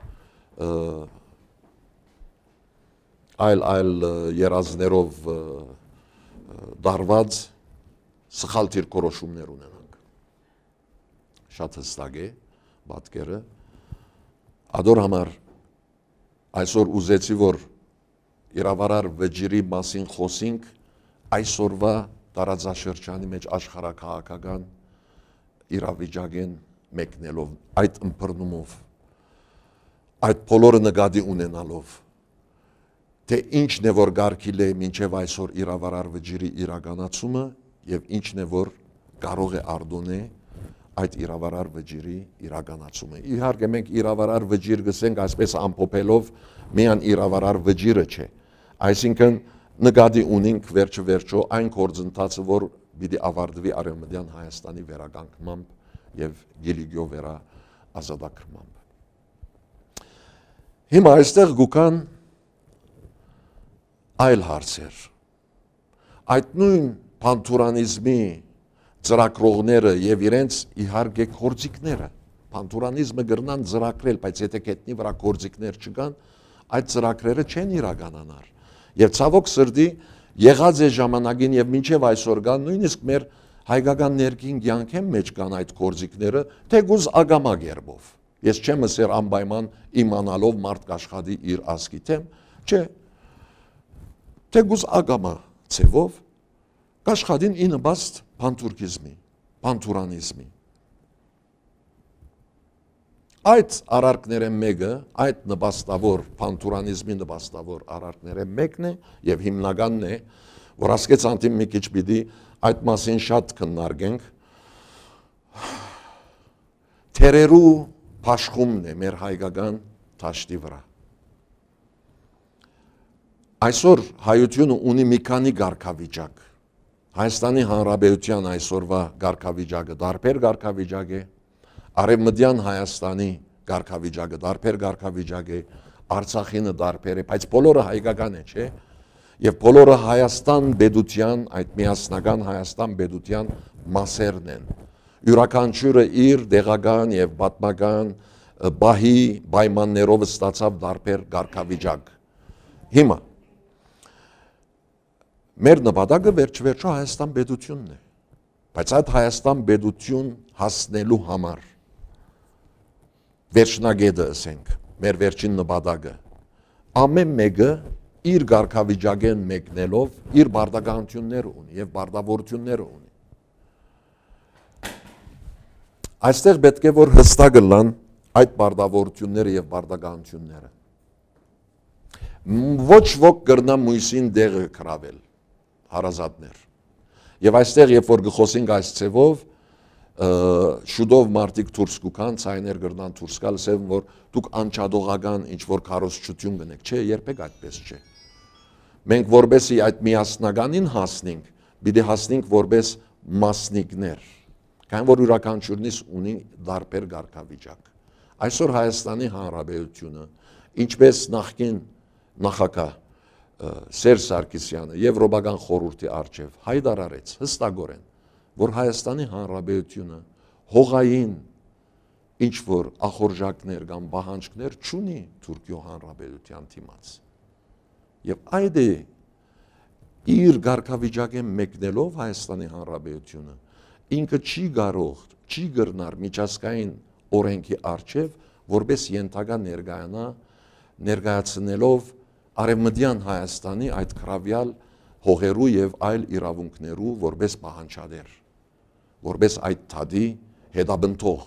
այլ այլ երազներով դարված սխալ թիրքորոշումներ ունենանք։ Շատ հստակ է պատկերը։ Ադոր համար այսօր ուզեցի, որ իրավարար վճիրի մասին խոսենք այսօրվա տարածաշրջանի մեջ աշխարհաքաղաքական իրավիճակեն մեկնելով, այդ ըմբռնումով, այդ բոլորը նկատի ունենալով, թե ինչն է որ գարկիլ է մինչև այսօր իրավարար վճիրի իրականացումը եւ ինչն է որ կարող է արդոնել այդ իրավարար վճիրի իրականացումը։ Իհարկե մենք իրավարար վճիր գսենք այսպես ամփոփելով միան իրավարար վճիրը չէ, այսինքն նկատի ունենք վերջը վերջո այն գործընթացը, որ պիտի ավարտվի Արևմտյան Հայաստանի վերականգնմամբ եւ Գիլիգյո վերա ազատագրմամբ։ Հիմա այստեղ գուքան այլ հարցեր։ Այդ նույն պանթուրանիզմի ծրագրողները եւ իրենց իհարկե գործիքները, պանթուրանիզմը գրնան ծրագրել, բայց եթե կետնի վրա գործիքներ չկան, այդ ծրագրերը չեն իրականանար։ Եվ ցավոք սրտի եղած է ժամանակին եւ մինչեւ այսօր կան, նույնիսկ մեր հայկական ներքին կյանքեն մեջ կան այդ գործիքները, թեկուզ ագամա գերբով։ Ես չեմ ասեր անպայման իմանալով մարդ կաշխատի իր ազգի թեմ, չէ։ Թեկուզ ագամա ցևով կաշխատին ի նպաստ պանթուրքիզմի, պանթուրանիզմի։ Այդ արարքները մեկը, այդ նպաստավոր, պանթուրանիզմի նպաստավոր արարքները մեկն է և հիմնականն է, որ ասկեց անտիմ մի քիչ պիտի այդ մասին շատ քննարկենք, թերերու փաշխումն է մեր հայկական դաշտի վրա։ Այսօր հայությունը ունի մի քանի կարգավիճակ։ Հայաստանի Հանրապետության այսօրվա կարգավիճակը տարբեր կարգավիճակ է, Արևմտյան Հայաստանի կարգավիճակը տարբեր կարգավիճակ է, Արցախինը տարբեր է, բայց բոլորը հայկական է, չէ՞։ Եվ բոլորը Հայաստան պետության, այդ միասնական Հայաստան պետության մասերն են։ Յուրաքանչյուրը իր տեղական եւ պատմական բահի պայմաններով ստացավ տարբեր կարգավիճակ։ Հիմա մեր նպատակը վերջ վերջո Հայաստան պետությունն է։ Բայց այդ Հայաստան պետություն հասնելու համար վերջնագետը ասենք, մեր վերջին նպատակը, ամեն մեկը իր գարքավիճակեն մեկնելով իր բարդականությունները ունի եւ բարդավորությունները ունի։ Այստեղ պետք է որ հստակ լան այդ բարդավորությունները եւ բարդականությունները։ Ոչ ոք կրնա մույսին դեղը կրավել հարազատներ։ Եվ այստեղ երբ որ գխոսենք այս ցևով շուտով մարդիկ դուրս կգան, ցայներ գրնան դուրս գալ, ասեմ որ դուք անչադողական ինչ որ քարոզչություն գնեք, չէ, երբեք այդպես չէ։ Մենք որբեսի այդ միասնականին հասնենք, պիտի հասնենք որբես մասնիկներ, քանի որ յուրաքանչյուրնից ունի դարբեր գարքավիճակ։ Այսօր Հայաստանի Հանրապետությունը, ինչպես նախկին նախագահ Սերժ Սարգսյանը Եվրոպական խորհրդի առջև հայտարարեց հստակորեն, որ Հայաստանի Հանրապետությունը հողային ինչ որ ախորժակներ կամ պահանջներ չունի Թուրքիո Հանրապետության դիմաց։ Եվ այդ է իր գարքավիճակեն մեկնելով Հայաստանի Հանրապետությունը ինքը չի կարող, չի գրնար միջազգային օրենքի առջև, որպես ենթակա ներկայանա ներկայացնելով Արևմտյան Հայաստանի այդ քրավյալ հողերու եւ այլ իրավունքներու որպես պահանջադեր, որպես այդ թադի հետաբնթող։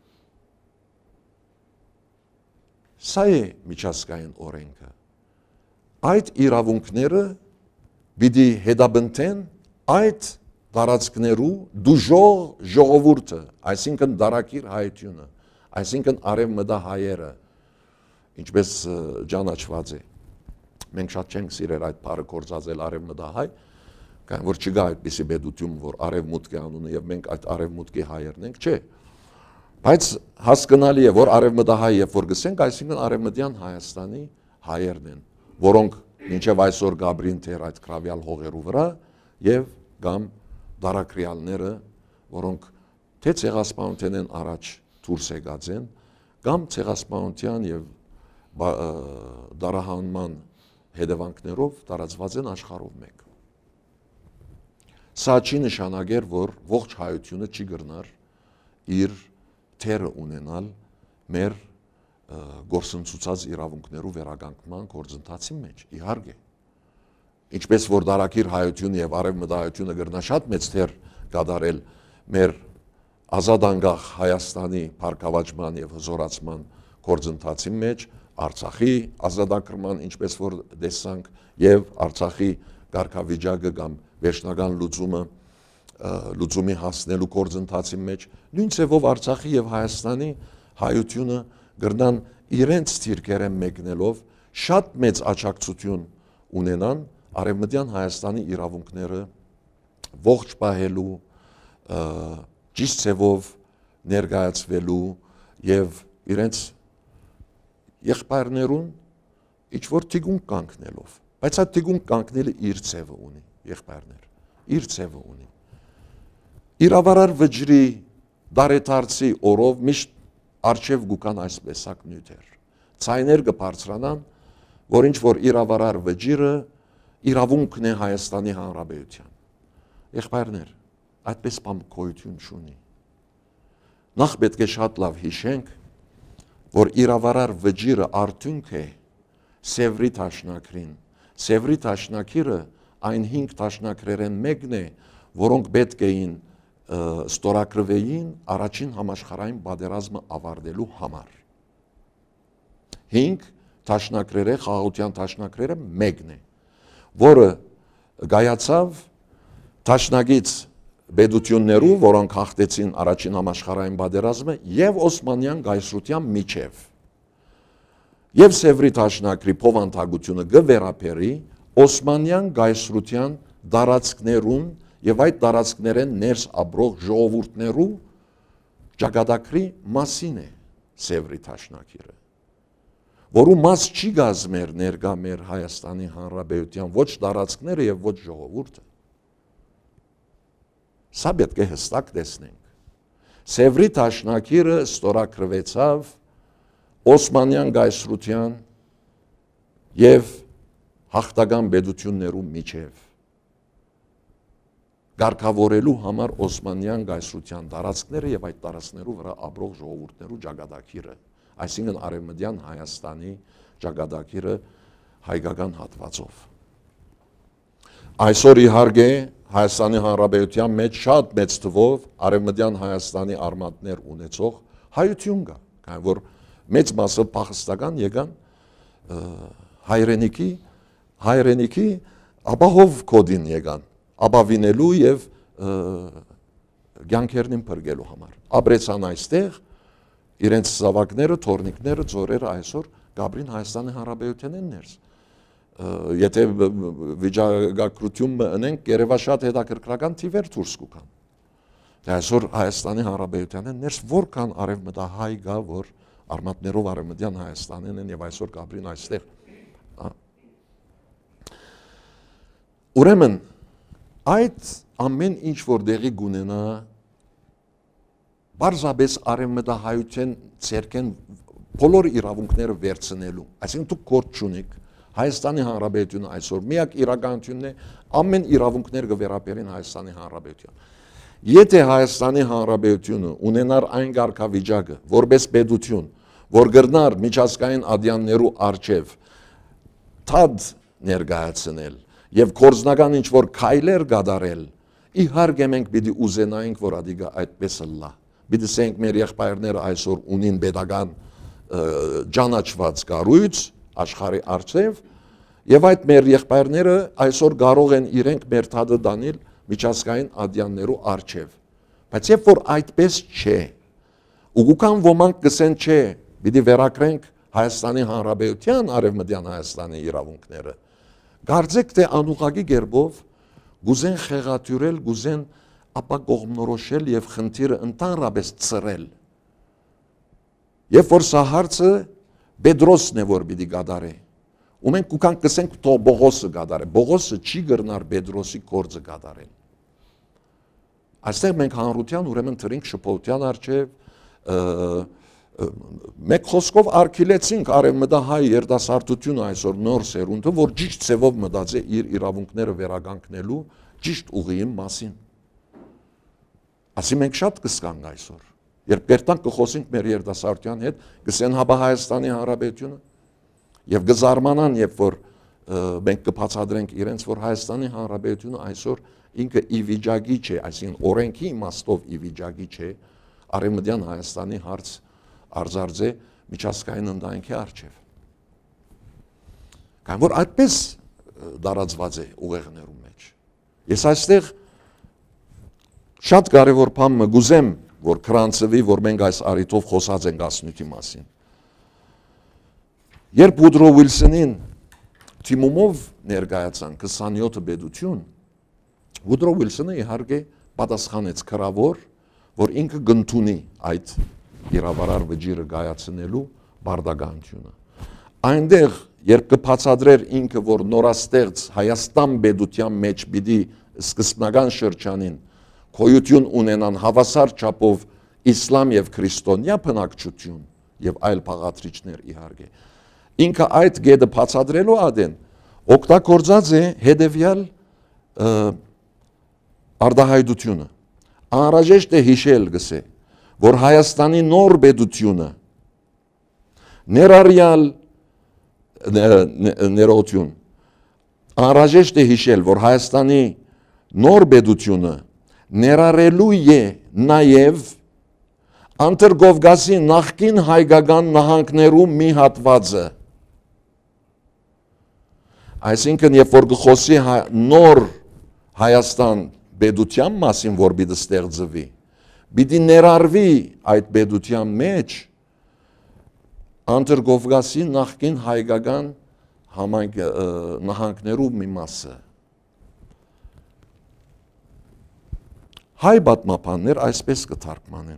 Սա է միջազգային օրենքը։ Այդ իրավունքները պիտի հետաբնթեն այդ տարածքներու դուժող ժողովուրդը, այսինքն դարակիր հայությունը, այսինքն արևմտա հայերը, ինչպես ճանաչված է։ Մենք շատ չենք սիրել այդ բառը կործածել արևմտա հայ, քանի որ չկա այդպիսի պետություն, որ արևմուտքի անունը եւ մենք այդ արևմուտքի հայերն ենք, չէ։ Բայց հասկանալի է, որ արևմտա հայ երբ որ գսենք, այսինքն արևմտյան Հայաստանի հայերն են, որոնք մինչև այսօր գաբրին թեր այդ քրավյալ հողերու վրա եւ կամ դարակրյալները, որոնք թե ցեղասպանության են առաջ դուրս եկած են, կամ ցեղասպանության եւ դարահանման հետևանքներով տարածված են աշխարհով մեկ։ Սա չի նշանակեր, որ ողջ հայությունը չի գրնար իր թերը ունենալ մեր գործընթացած իրավունքներու վերականգնման գործընթացի մեջ, իհարկե։ Ինչպես որ դարակիր հայությունը եւ արևմտա հայությունը գրնա շատ մեծ թեր կատարել մեր ազատ անկախ Հայաստանի փառքավաճման եւ հզորացման գործընթացի մեջ, Արցախի ազատագրման, ինչպես որ տեսանք, եւ Արցախի կարգավիճակը կամ վերջնական լուծումը լուծումի հասնելու գործընթացի մեջ, նույն ցևով Արցախի եւ Հայաստանի հայությունը գրնան իրենց թիրքերեն մեկնելով շատ մեծ աջակցություն ունենան Արևմտյան Հայաստանի իրավունքները ողջ պահելու, ճիշտ ցևով ներկայացվելու եւ իրենց եղբայրներուն ինչ որ թիգուն կանգնելով, բայց այդ թիգուն կանգնելը իր ցևը ունի, եղբայրներ, իր ցևը ունի։ Իրավարար վճռի դարեթարցի օրով միշտ արչև գուկան այսպեսակ նյութեր։ Ցայներ կբարձրանան, որ ինչ որ իրավարար վճիրը իրավունքն է Հայաստանի Հանրապետության։ Եղբայրներ, այդպես բան գոյություն չունի։ Նախ պետք է շատ լավ հիշենք, որ իրավարար վճիրը արդյունք է Սևրի դաշնակրին։ Սևրի դաշնակիրը այն հինգ դաշնակրերեն մեկն է, որոնք պետք էին ստորագրվեին առաջին համաշխարհային պատերազմը ավարտելու համար։ Հինգ դաշնակրերը, խաղաղության դաշնակրերը մեկն է, որը գայացավ դաշնակից պետություններու, որոնք հաղթեցին առաջին համաշխարհային պատերազմը եւ Օսմանյան գայսրության միջև։ Եվ Սևրի դաշնակրի փոխանցագությունը գվերապերի Օսմանյան գայսրության դարածքներուն եւ այդ դարածքներեն ներս ապրող ժողովուրդներու ճակատագրի մասին է Սևրի դաշնակիրը, որու մաս չի գազմեր ներկա մեր Հայաստանի Հանրապետության ոչ դարածքները եւ ոչ ժողովուրդը։ Սա պետք է հստակ տեսնենք։ Սևրի դաշնակիրը ստորագրվեցավ Օսմանյան գայսրության եւ հաղթական պետություններու միջև։ գարկավորելու համար Օսմանյան գայսրության տարածքները եւ այդ տարածքներու վրա ապրող ժողովուրդներու ճակատագիրը, այսինքն Արևմտյան Հայաստանի ճակատագիրը հայկական հատվածով։ Այսօր իհարկե Հայաստանի Հանրապետության մեջ շատ մեծ թվով Արևմտյան Հայաստանի արմատներ ունեցող հայություն կա, քանի որ մեծ մասը փախստական եկան հայրենիքի հայրենիքի ապահով կոդին եկան, ապավինելու եւ կյանքերին փրկելու համար։ Ապրեցան այստեղ իրենց զավակները, թորնիկները, ձորերը այսօր Գաբրին Հայաստանի Հանրապետությանն ներս։ Եթե վիճակագրություն ունենք, երևա շատ հետաքրքրական թիվեր դուրս կգան։ Դե այսօր Հայաստանի Հանրապետությանն ներս որքան արևմտահայ կա, որ արմատներով Արևմտյան Հայաստանն են եւ այսօր Գաբրին այստեղ։ Ուրեմն այդ ամեն ինչ որ դեղի գունենա բարձրապես արևմտահայության ցերկեն բոլոր իրավունքները վերցնելու, այսինքն դուք գործ չունեք Հայաստանի Հանրապետությունը այսօր միակ իրականությունն է ամեն իրավունքները կվերապերեն Հայաստանի Հանրապետության։ Եթե Հայաստանի Հանրապետությունը ունենար այն կարգավիճակը, որպես պետություն, որ գրնար միջազգային ադյաններու արչև թադ ներկայացնել եւ կորզնական ինչ որ քայլեր կատարել, իհարկե մենք պիտի ուզենայինք, որ ադիգա այդպես լա։ Պիտի ասենք մեր եղբայրները այսօր ունին պետական ճանաչված կառույց աշխարհի արչև եւ այդ մեր եղբայրները այսօր կարող են իրենք մեր թադը դանել միջազգային ադյաններու արչև։ Բայց երբ որ այդպես չէ, ուղղական ոմանք գսեն չէ, պիտի վերակրենք Հայաստանի Հանրապետության Արևմտյան Հայաստանի իրավունքները։ Կարծեք թե անուղղակի կերպով գուզեն խեղաթյուրել, գուզեն ապա կողմնորոշել եւ խնդիրը ընդհանրապես ծրել։ Երբ որ սա հարցը Պետրոսն է որ պիտի գադարե, ու մենք կուքան կսենք թող Բողոսը գադարե, Բողոսը չի գրնար Պետրոսի գործը գադարել։ Այստեղ մենք հանրության ուրեմն թրինք շփոթության արչև, մեկ խոսքով արգելեցինք արևմտահայ երիտասարդությունը այսօր նոր սերունդը, որ ճիշտ ցևով մտածե իր իրավունքները վերականգնելու ճիշտ ուղիի մասին։ Ասի մենք շատ կսկանք այսօր, երբ կերտանք կխոսենք մեր երիտասարդության հետ, գսեն հաբա Հայաստանի Հանրապետությունը եւ գզարմանան, երբ որ մենք կբացատրենք իրենց, որ Հայաստանի Հանրապետությունը այսօր ինքը ի վիճակի չէ, այսինքն օրենքի իմաստով ի վիճակի չէ, Արևմտյան Հայաստանի հարց արձարձե միջազգային ընդայնքի արչև։ Կամ որ այդպես դարածված է ուղեղներում մեջ։ Ես այստեղ շատ կարևոր բան մգուզեմ, որ քրանցվի, որ մենք այս արիտով խոսած ենք ասնույթի մասին։ Երբ Վուդրո Ուիլսոնին թիմումով ներկայացան քսանյոթ պետություն, Վուդրո Ուիլսոնը իհարկե պատասխանեց քրավոր, որ ինքը գնդունի այդ իրավարար վճիրը գայացնելու բարդականությունը։ Այնտեղ, երբ կբացատրեր ինքը, որ նորաստեղծ Հայաստան պետության մեջ պիտի սկզբնական շրջանին գոյություն ունենան հավասար չափով իսլամ եւ քրիստոնյա բնակչություն եւ այլ բաղադրիչներ իհարկե, ինքը այդ գեդը բացատրելու ադեն օգտագործած է հետեւյալ արդահայտությունը։ Անհրաժեշտ է հիշել գսե, որ Հայաստանի նոր պետությունը ներառյալ ներողություն, անհրաժեշտ է հիշել, որ Հայաստանի նոր պետությունը ներառելու է նաև Անտերկովկասի նախկին հայկական նահանգներու մի հատվածը։ Այսինքն, երբ որ կխոսի նոր Հայաստան պետության մասին, որ պիտի ստեղծվի, պիտի ներառվի այդ պետության մեջ Անտերկովկասի նախկին հայկական նահանգներու մի մասը։ Հայ պատմաբաններ այսպես կթարգմանեն։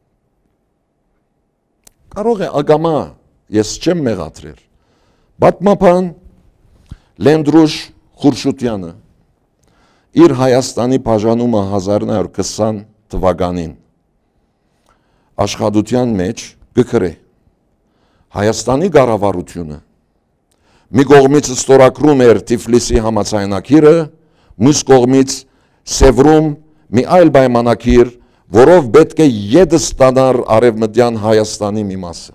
Կարող է ագամա, ես չեմ մեղադրել, պատմաբան Լենդրուշ Խուրշուտյանը իր Հայաստանի բաժանումը հազար նոր քսան թվականին աշխատության մեջ գկրե Հայաստանի կառավարությունը մի կողմից ստորագրում էր Թիֆլիսի համաձայնագիրը, մյուս կողմից Սևրում մի այլ պայմանագիր, որով պետք է ետը ստանար Արևմտյան Հայաստանի մի մասը։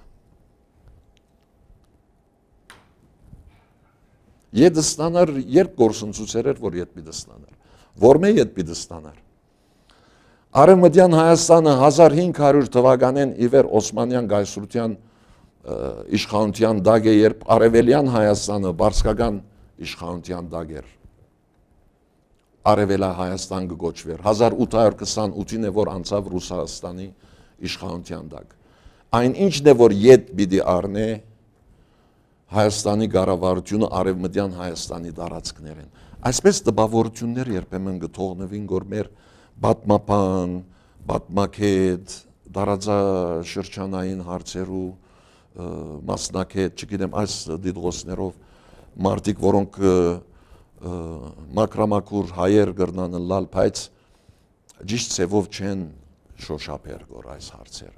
Ետը ստանար երբ գործընծուցեր էր, որ ետ պիտը ստանար։ Որմե ետ պիտը ստանար։ Արևմտյան Հայաստանը հազար հինգ հարյուր թվականին իվեր Օսմանյան գայսրության իշխանության դագ է, երբ Արևելյան Հայաստանը բարձկական իշխանության դագ էր։ Արևելա Հայաստան գոչվեր, հազար ութ հարյուր քսանութին է, որ անցավ Ռուսաստանի իշխանության դակ։ Այն ինչն է, որ ետ պիտի առնե Հայաստանի կառավարությունը Արևմտյան Հայաստանի տարածքներեն։ Այսպես տպավորություններ երբեմն գթողնվին, որ մեր պատմապան, պատմակետ, տարածաշրջանային հարցերու մասնակետ, չգիտեմ, այս դիտողներով մարդիկ, որոնք մակրամակուր հայեր գրնան լալ, բայց ճիշտ ծևով չեն շոշափեր գոր այս հարցերը։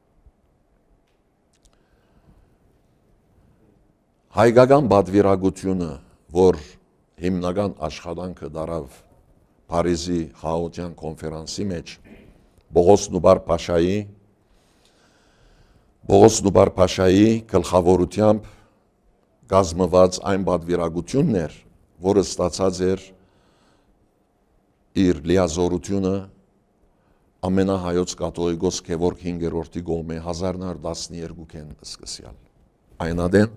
Հայկական պատվիրակությունը, որ հիմնական աշխատանքը դարավ Փարիզի խաղաղության կոնֆերանսի մեջ, Բողոս Նուբար Փաշայի Բողոս Նուբար Փաշայի գլխավորությամբ կազմված այն պատվիրակությունն էր, որը ստացած էր իր լիազորությունը ամենահայոց կաթողիկոս Գևորգ հինգերորդի կողմէ հազար նոր տասներկուքեն սկսյալ։ Այնադեմ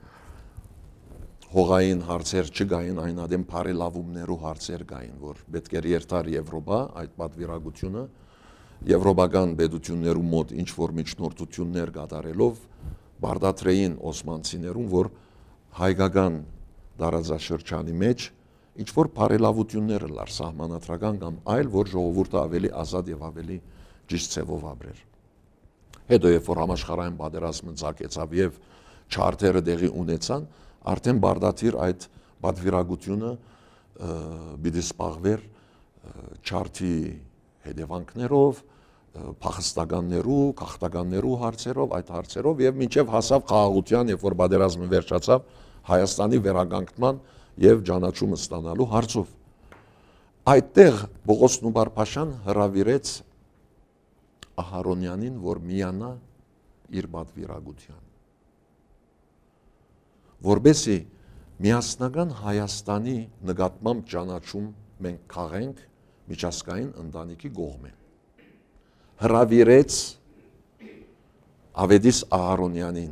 հողային հարցեր չգային, այնադեմ բարելավումներու հարցեր գային, որ պետք էր երթար Եվրոպա այդ պատվիրակությունը, եվրոպական պետություններու մոտ ինչ որ միջնորդություններ կատարելով բարդատրեին օսմանցիներուն, որ հայկական տարածաշրջանի մեջ ինչ որ բարելավություններ լար սահմանադրական կամ այլ, որ ժողովուրդը ավելի ազատ եւ ավելի ճիշտ ցևով ապրեր։ Հետո երբ որ համաշխարհային պատերազմը ցակեցավ եւ չարտերը դեղի ունեցան, արդեն բարդաթիր այդ պատվիրակությունը պիտի սպաղվեր չարտի հետևանքներով, փախստականներու, քաղաքականներու հարցերով, այդ հարցերով եւ մինչեւ հասավ խաղաղության, երբ որ պատերազմը վերջացավ, Հայաստանի վերականգնման եւ ճանաչումը ստանալու հարցով։ Այդտեղ Բողոս Նուբար Փաշան հրավիրեց Ահարոնյանին, որ միանա իր պատվիրակության, որբեսի միասնական Հայաստանի նկատմամբ ճանաչում մենք քաղենք միջազգային ընտանիքի կողմէ։ Հրավիրեց Ավետիս Ահարոնյանին,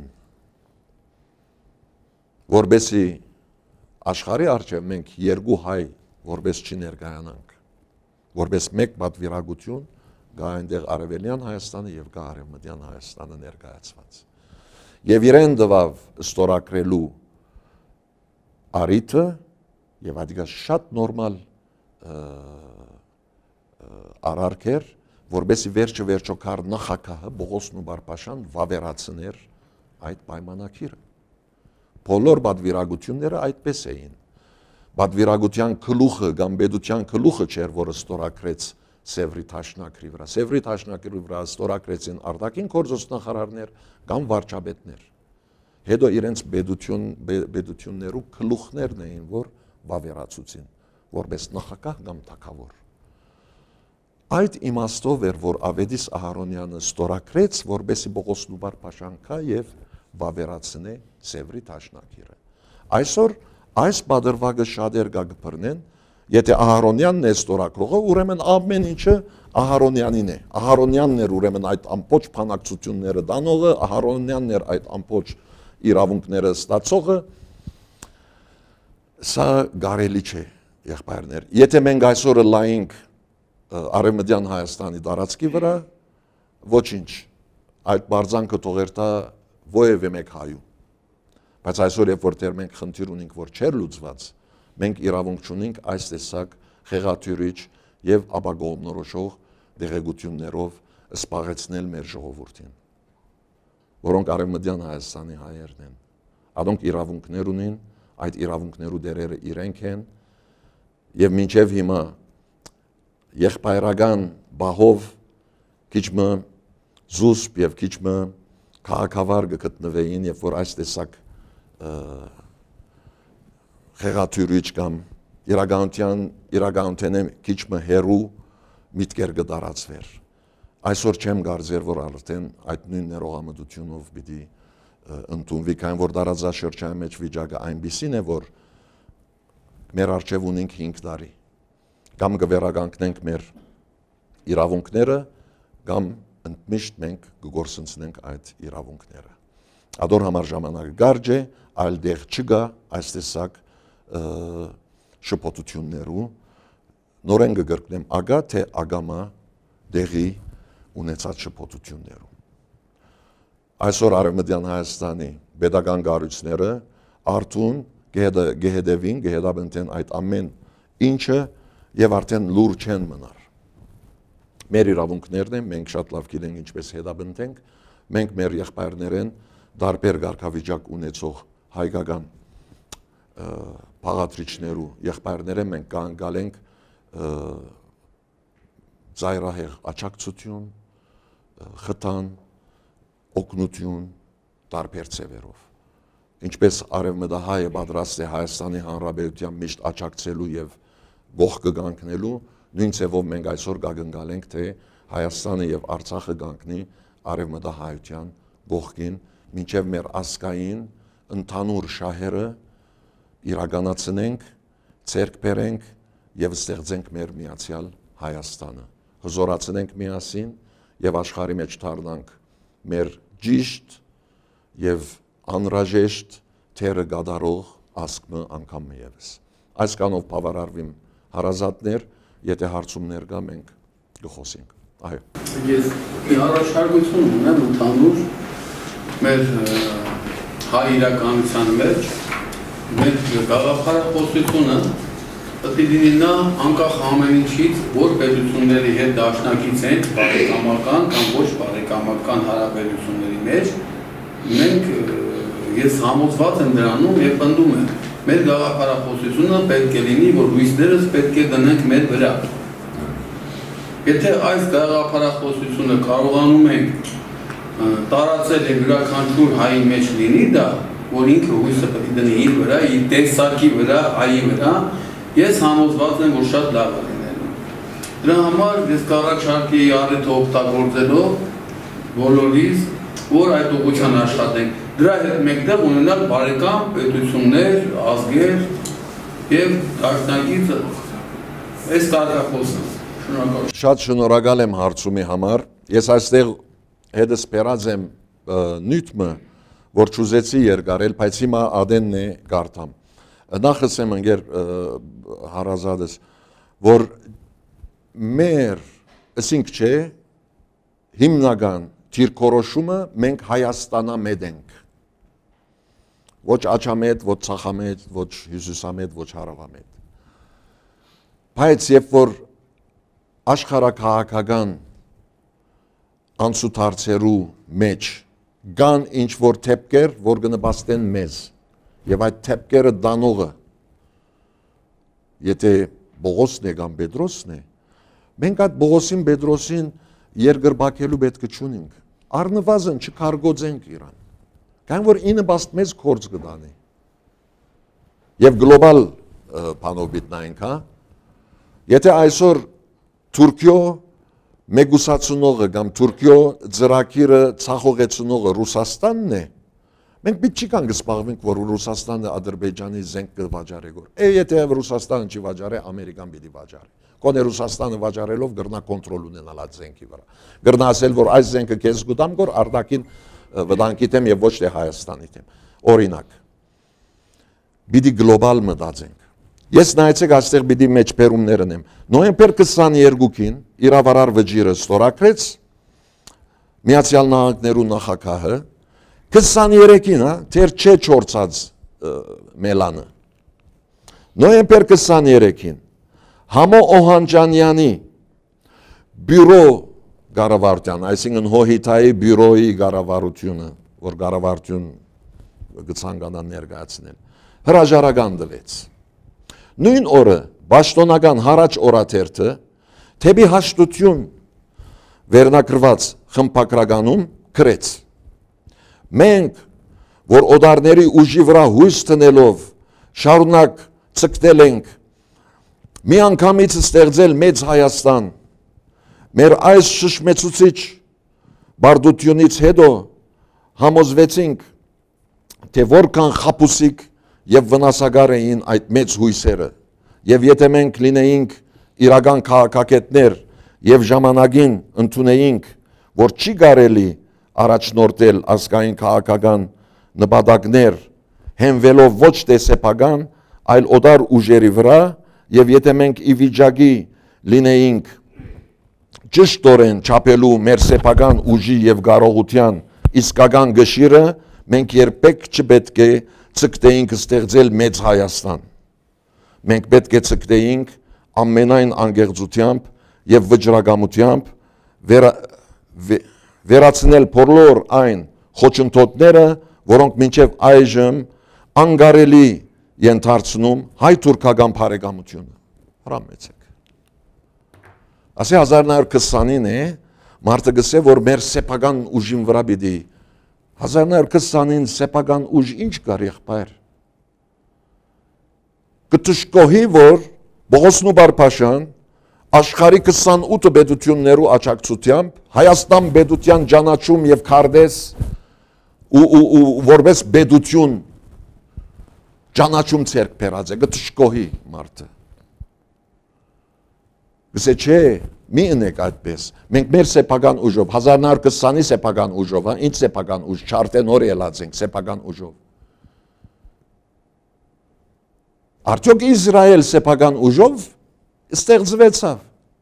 որբեսի աշխարհի առջև մենք երկու հայ որպես չներկայանանք, որպես մեկ պատվիրակություն գա այնտեղ Արևելյան Հայաստանը եւ գա Արևմտյան Հայաստանը ներկայացված։ Եվ իրեն տվավ ստորագրելու արիթը եւ այդ շատ նորմալ արարք էր, որբեսի վերջը վերջո կար նախագահը Բողոս Նուբար Փաշան վավերացներ այդ պայմանագիրը։ Բոլոր պատվիրակությունները այդպես էին։ Պատվիրակության գլուխը կամ պետության գլուխը չէր, որը ստորագրեց Սևրի Թաշնակրի վրա։ Սևրի Թաշնակրի վրա ստորագրեցին արտաքին գործոստնախարարներ կամ վարչապետներ։ Հետո իրենց պետություն պետություններու գլուխներն էին, որ վավերացուցին, որպես նախագահ կամ թագավոր։ Այդ իմաստով էր, որ Ավետիս Ահարոնյանը ստորագրեց, որբեսի Բողոս Նուբար Փաշան կա եւ վավերացնե Սևրի Թաշնակիրը։ Այսօր այս բادرվագը շատեր կա կբռնեն, եթե Ահարոնյանն է ստորագրողը, ուրեմն ամեն ինչը Ահարոնյանին է։ Ահարոնյանն էր ուրեմն այդ ամբողջ փանակցությունները դանողը, Ահարոնյանն էր այդ ամբողջ իրավունքները ստացողը։ Սա գարելի չէ, եղբայրներ։ Եթե մենք այսօր լայինք Արևմտյան Հայաստանի տարածքի վրա, ոչինչ, այդ բարձանքը թողերտա ովևէ մեկ հայու։ Բայց այսօր երբ որ դեռ մենք խնդիր ունենք, որ չէր լուծված, մենք իրավունք ունենք այս տեսակ խեղաթյուրիչ եւ ապագողմնորոշող դեղեցություններով սպառեցնել մեր ժողովրդին, որոնք Արևմտյան Հայաստանի հայերն են։ Ադոնք իրավունքներ ունեն, այդ իրավունքներու դերերը իրենք են եւ մինչեւ հիմա եղբայրական բահով քիչմը զուսպ եւ քիչմը քաղաքավար գտնվեին, երբ որ այս տեսակ խեղաթյուրիչ կամ իրականության իրականութենը քիչ մը հերու միտքեր կդարածվեր։ Այսօր չեմ կարծեր, որ արդեն այդ նույն ներողամտությունով պիտի ընդունվի, քան որ տարածաշրջանի մեջ վիճակը այնպիսին է, որ մեր առջև ունենք հինգ տարի, կամ կվերականգնենք մեր իրավունքները, կամ ընդմիշտ մենք կգործընծնենք այդ իրավունքները։ Ադոր համար ժամանակը կարճ է, այլ դեղ չկա այս տեսակ շփոթություններու, նորեն կգրկնեմ ագա, թե ագամա դեղի ունեցած շփոթություններու։ Այսօր Արևմտյան Հայաստանի պետական կառույցները արդուն գեհդեվին, գեհդաբնտեն այդ ամեն ինչը եւ արդեն լուր չեն մնար։ Մեր իրավունքներն են, մենք շատ լավ գիտենք ինչպես հետաբնտենք, մենք մեր եղբայրներեն դարբեր կարգավիճակ ունեցող հայկական փաղադրիչներու եղբայրները մենք կանգալ ենք ծայրահեղ աջակցություն, խթան, օգնություն տարբեր ձևերով։ Ինչպես Արևմտահայը պատրաստ է Հայաստանի Հանրապետության միշտ աջակցելու եւ գող կգանքնելու, նույն ձևով մենք այսօր կգնգալենք, թե Հայաստանը եւ Արցախը կանգնի Արևմտահայության գողքին, մինչեւ մեր ազգային ընդհանուր շահերը իրականացնենք, ցերկ բերենք եւ ստեղծենք մեր միացյալ Հայաստանը։ Հզորացնենք միասին եւ աշխարհի մեջ դառնանք մեր ճիշտ եւ անհրաժեշտ թերը գադարող ազգը անգամ եւս։ Այս կանով բավարարվիմ հարազատներ, եթե հարցումներ կա, մենք կխոսենք։ Այո։ Ես մի առաջարկություն ունեմ ընդհանուր մեր հայ իրականության մեջ, մեր գաղափարախոսությունը պետք է լինի անկախ ամեն ինչից, որ պետությունների հետ դաշնակից ենք բարեկամական կամ ոչ բարեկամական հարաբերությունների մեջ, մենք ես համոզված եմ դրանում եւ պնդում եմ, մեր գաղափարախոսությունը պետք է լինի, որ հույսներս պետք է դնենք մեր վրա։ Եթե այս գաղափարախոսությունը կարողանում ենք տարածել եւ յուրաքանչյուր հայի մեջ լինի դա, որ ինքը հույսը պետք է դնի իր վրա, իր տեսակի վրա, հայի վրա, ես համոզված եմ, որ շատ լավ է լինելու։ Դրա համար ես կառաջարկեի առիթը օգտագործելով բոլորիս, որ այդ ուղղության աշխատենք։ Դրա հետ մեկտեղ ունենալ բարեկամ պետություններ, ազգեր եւ դաշնակից այս կարգախոսը։ Շնորհակալ։ Շատ շնորհակալ եմ հարցումի համար։ Ես այստեղ հետս բերած եմ նյութը, որ չուզեցի երկարել, բայց հիմա ադենն է կարդամ։ Նախ ասեմ ընկեր հարազատս, որ մեր, ասինք չէ, հիմնական դիրքորոշումը մենք Հայաստանամետ ենք։ Ոչ աչամետ, ոչ ցախամետ, ոչ հյուսիսամետ, ոչ հարավամետ։ Բայց երբ որ աշխարհաքաղաքական անցուդարձերու մեջ կան ինչ որ թեփքեր, որ կնպաստեն մեզ, եւ այդ թեփքերը դանողը, եթե Բողոսն է կամ Պետրոսն է, մենք այդ Բողոսին, Պետրոսին երկրբակելու պետք չունենք, առնվազն չկարգոծենք իրան, քան որ ինը բաստ մեզ կորց կդանի։ Եվ գլոբալ բանով բիտնայինք, հա, եթե այսօր Թուրքիո մեգուսացնողը կամ Թուրքիո ծրագիրը ցախողեցնողը Ռուսաստանն է, մենք պիտի չի կան կսպաղվենք, որ Ռուսաստանը Ադրբեջանի զենք կվաճառի գոր։ Է եթե Ռուսաստանը չի վաճառի, Ամերիկան պիտի վաճառի։ Կոնե Ռուսաստանը վաճառելով գրնա կոնտրոլ ունենալ այդ զենքի վրա։ Գրնա ասել, որ այս զենքը քեզ գտամ գոր արտաքին վտանգի դեմ եւ ոչ թե Հայաստանի դեմ։ Օրինակ։ Պիտի գլոբալ մտածենք։ Ես նայեցեք այստեղ պիտի մեջբերումներն եմ։ Նոյեմբեր քսաներկուին իրավարար վճիրը ստորագրեց Միացյալ Նահանգներու նախագահը քսաներեքին, հա, թեր չէ չորցած մելանը։ Նոյեմբեր քսաներեքին Համո Օհանջանյանի բյուրո կառավարության, այսինքն Հոհիթայի բյուրոյի կառավարությունը, որ կառավարություն կցանկանա ներկայացնել, հրաժարական տվեց։ Նույն օրը պաշտոնական հարաճ օրաթերթը թեպի հաշտություն վերնակրված խմբակրականում գրեց. Մենք, որ օդարների ուժի վրա հույս տնելով շարունակ ցկտել ենք մի անգամից ստեղծել մեծ Հայաստան, մեր այս շշմեցուցիչ բարդությունից հետո համոզվեցինք, թե որքան խապուսիկ և վնասագար էին այդ մեծ հույսերը, և եթե մենք լինեինք իրական քաղաքակետներ և ժամանակին ընդունեինք, որ չի կարելի առաջնորդել ազգային քաղաքական նպատակներ, հենվելով ոչ թե սեփական, այլ օտար ուժերի վրա, և եթե մենք ի վիճակի լինեինք ճշտորեն չափելու մեր սեփական ուժի և կարողության իսկական գշիրը, մենք երբեք չպետք է ցկտեինք ստեղծել մեծ Հայաստան։ Մենք պետք է ցկտեինք ամենայն անկեղծությամբ և վճռակամությամբ վերա, վե, վերացնել բոլոր այն խոչընդոտները, որոնք մինչև այժմ անկարելի ենթարկում հայ-թուրքական բարեկամությունը։ Հրամեցեք։ Ասի հազար նոյ հարյուր քսանինը է, մարդը գսե, որ մեր սեփական ուժին վրա պիտի հազար նոյ հարյուր քսանին սեփական ուժ ինչ կար եղբայր։ Կտշկոհի, որ Բողոսնու Բարփաշյան աշխարհի քսանութ պետություններու աջակցությամբ Հայաստան պետության ճանաչում եւ քարտեզ ու, ու, ու որպես պետություն ճանաչում ցերկ բերած է, կտշկոհի մարդը։ Գսե չէ, մի ընեք այդպես, մենք մեր սեփական ուժով, հազար նոյ հարյուր քսանի սեփական ուժով, հա, ինչ սեփական ուժ, չարտեն օր ելած ենք սեփական ուժով։ Արդյոք Իսրայել սեփական ուժով ստեղծվեցավ։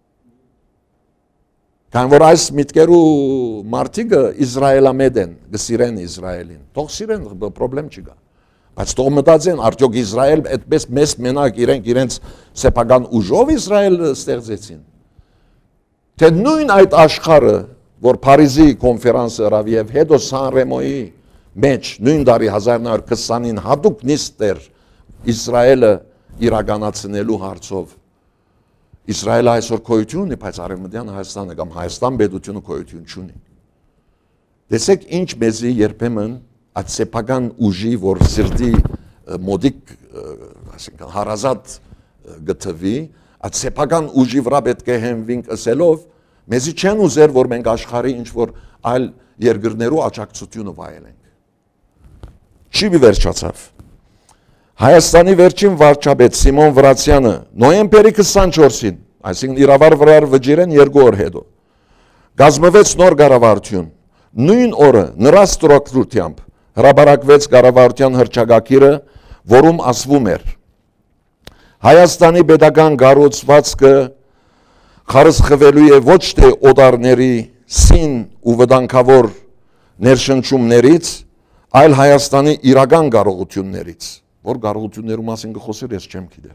Քան որ այս միտքերու մարդիկը Իսրայելամետ են, գսիրեն Իսրայելին, թող սիրեն, պրոբլեմ չկա։ Բայց թող մտածեն, արդյոք Իսրայել այդպես մեծ մենակ իրենք իրենց սեփական ուժով Իսրայել ստեղծեցին։ Թե նույն այդ աշխարհը, որ Փարիզի կոնֆերանսը հրավ եւ հետո Սան Ռեմոյի մեջ նույն տարի հազար նոյ հարյուր քսանին հատուկ նիստ էր Իսրայելը իրականացնելու հարցով։ Իսրայելը այսօր գոյություն ունի, բայց Արևմտյան Հայաստանը կամ Հայաստան պետությունը գոյություն չունի։ Տեսեք ինչ մեզի երբեմն այդ սեփական ուժի, որ սրտի մոդիկ, այսինքն հարազատ գտվի, այդ սեփական ուժի վրա պետք է հենվենք ասելով, մեզի չեն ուզեր, որ մենք աշխարհի ինչ որ այլ երկրներու աջակցությունը վայելենք։ Չի վերջացավ։ Հայաստանի վերջին վարչապետ Սիմոն Վրացյանը նոյեմբերի քսանչորսին, այսինքն իրավար վրար վճիրեն երկու օր հետո, կազմվեց նոր կառավարություն։ Նույն օրը նրա ստորագրությամբ հրապարակվեց կառավարության հռչակագիրը, որում ասվում էր. Հայաստանի պետական կառուցվածքը խարսխվելու է ոչ թե օտարների սին ու վտանգավոր ներշնչումներից, այլ Հայաստանի իրական կարողություններից, որ կարողություններու մասին կխոսեր, ես չեմ գիտեր։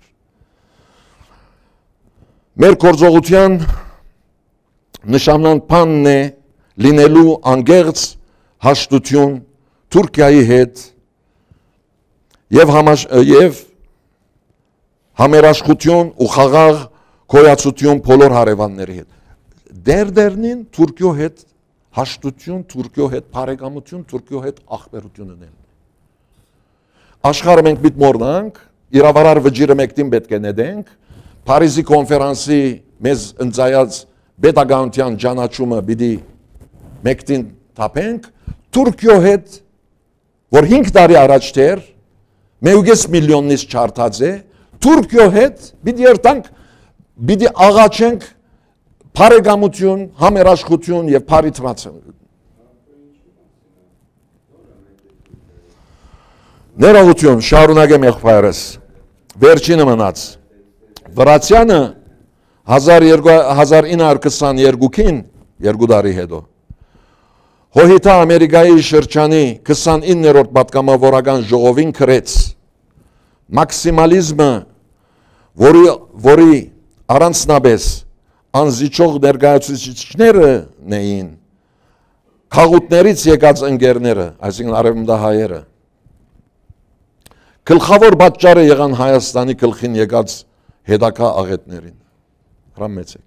Մեր գործողության նշանանքն է լինելու անկեղծ հաշտություն Թուրքիայի հետ եւ համաշխ եւ համերաշխություն ու խաղաղ գոյացություն բոլոր հարևանների հետ։ Դերդերնին Թուրքիո հետ հաշտություն, Թուրքիո հետ բարեկամություն, Թուրքիո հետ ախպերություն ունեն։ Աշխարհը մենք պիտի մոռանանք, իրավարար վճիրը մեկտին պետք է նետենք, Փարիզի կոնֆերանսի մեզ ընծայած պետականության ճանաչումը պիտի մեկտին թափենք, Թուրքիո հետ, որ հինգ տարի առաջ դեռ մեկ միլիոնից չարթած է, Թուրքիո հետ պիտի երթանք, պիտի աղաչենք բարեկամություն, համերաշխություն եւ բարիթրացում։ Ներողություն, շարունակեմ եղբայրս, վերջինը մնաց։ Վրացյանը հազար ինը հարյուր քսաներկուին, երկու տարի հետո, Հոհիտա Ամերիկայի շրջանի քսանիններորդ պատգամավորական ժողովին քրեց մաքսիմալիզմը, որի, որի առանցնապես անզիջող ներկայացուցիչները նեին, քաղուտներից եկած ընկերները, այսինքն արևմտահայերը, գլխավոր պատճառը եղան Հայաստանի գլխին եկած հետակա աղետներին։ Հրամեցեք։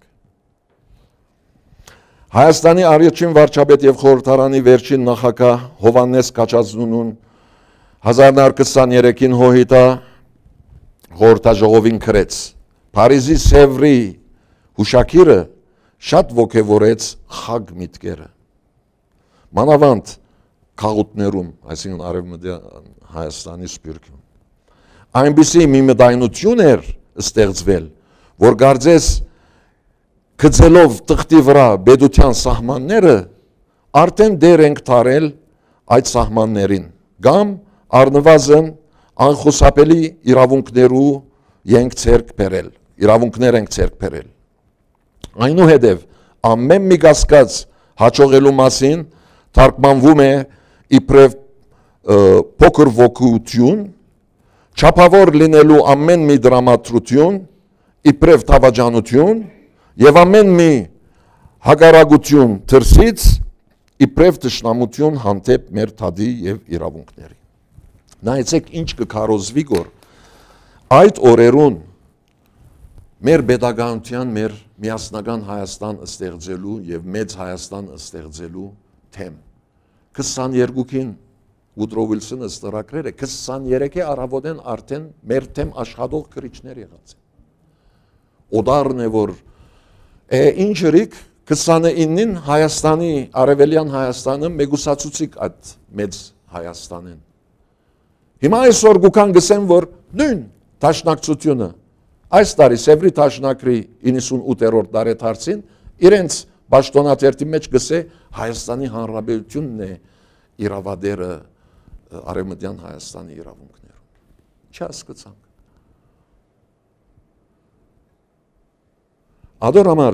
Հայաստանի առաջին վարչապետ եւ խորհրդարանի վերջին նախագահ Հովհաննես Քաչաձյունուն հազար նոյ հարյուր քսաներեքին Հոհիտա խորհրդաժողովին քրեց Փարիզի Սևրի հուշակիրը շատ ոգևորեց խագ միտքերը։ Մանավանդ քաղուտներում, այսինքն Արևմտյան Հայաստանի Սփյուռքում։ Այնպիսի մի մտայնություն էր ստեղծվել, որ կարծես գծելով տխտի վրա բեդության սահմանները արդեն դեր ենք տարել այդ սահմաններին կամ առնվազն անխուսափելի իրավունքներու ենք ցերկ բերել, իրավունքներ ենք ցերկ բերել։ Այնուհետև ամեն մի կասկած հաջողելու մասին թարգմանվում է իբրև փոքր ոգություն, չափավոր լինելու ամեն մի դրամատրություն, իբրև թավաջանություն եւ ամեն մի հագարագություն դրսից իբրև տշնամություն հանդեպ մեր թադի եւ իրավունքների։ Նայեցեք ինչ կքարոզվի գոր այդ օրերուն մեր pedagogian մեր միասնական Հայաստան ստեղծելու եւ մեծ Հայաստան ստեղծելու թեմ քսաներկուքին Woodrow Wilson-ը ստորագրել է քսաներեքի առավոտեն արդեն մեր թեմ աշխատող քրիչներ եղած են։ Օդարն է որ ինչրիկ քսանինին Հայաստանի Արևելյան Հայաստանը մեգուսացուցիկ այդ մեծ Հայաստանին։ Հիմա այսօր գուքան գսեն որ նույն տաշնակցությունը այս տարի Սևրի տաշնակրի իննսունութերորդ տարեթարցին իրենց պաշտոնաթերթի մեջ գսե Հայաստանի Հանրապետությունն է իրավադերը Արևմտյան Հայաստանի իրավունքներում։ Չհասկացանք։ Ադոր համար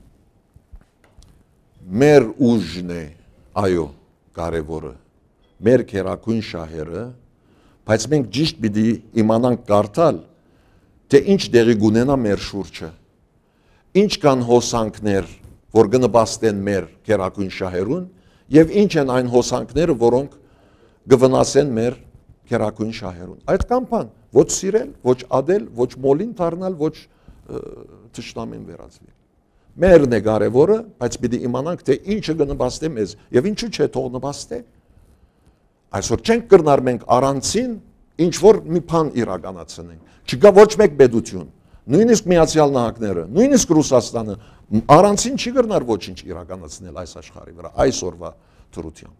մեր ուժն է, այո, կարևորը, մեր քերակույն շահերը, բայց մենք ճիշտ պիտի իմանանք կարդալ, թե ինչ դեղի գունենա մեր շուրջը, ինչ կան հոսանքներ, որ կնպաստեն մեր քերակույն շահերուն, եւ ինչ են այն հոսանքները, որոնք գվնասեն մեր քերակույն շահերուն։ Այդ կամփան ոչ սիրել, ոչ ադել, ոչ մոլին դառնալ, ոչ թշնամին վերածվել։ Մերն է կարևորը, բայց պիտի իմանանք, թե ինչը կնպաստե մեզ եւ ինչու չէ թող նպաստե։ Այսօր չենք կրնար մենք առանցին ինչ որ մի բան իրականացնենք։ Չկա ոչ մեկ պետություն, նույնիսկ Միացյալ Նահանգները, նույնիսկ Ռուսաստանը առանցին չի կրնար ոչինչ իրականացնել այս աշխարհի վրա, այսօրվա դրությամբ։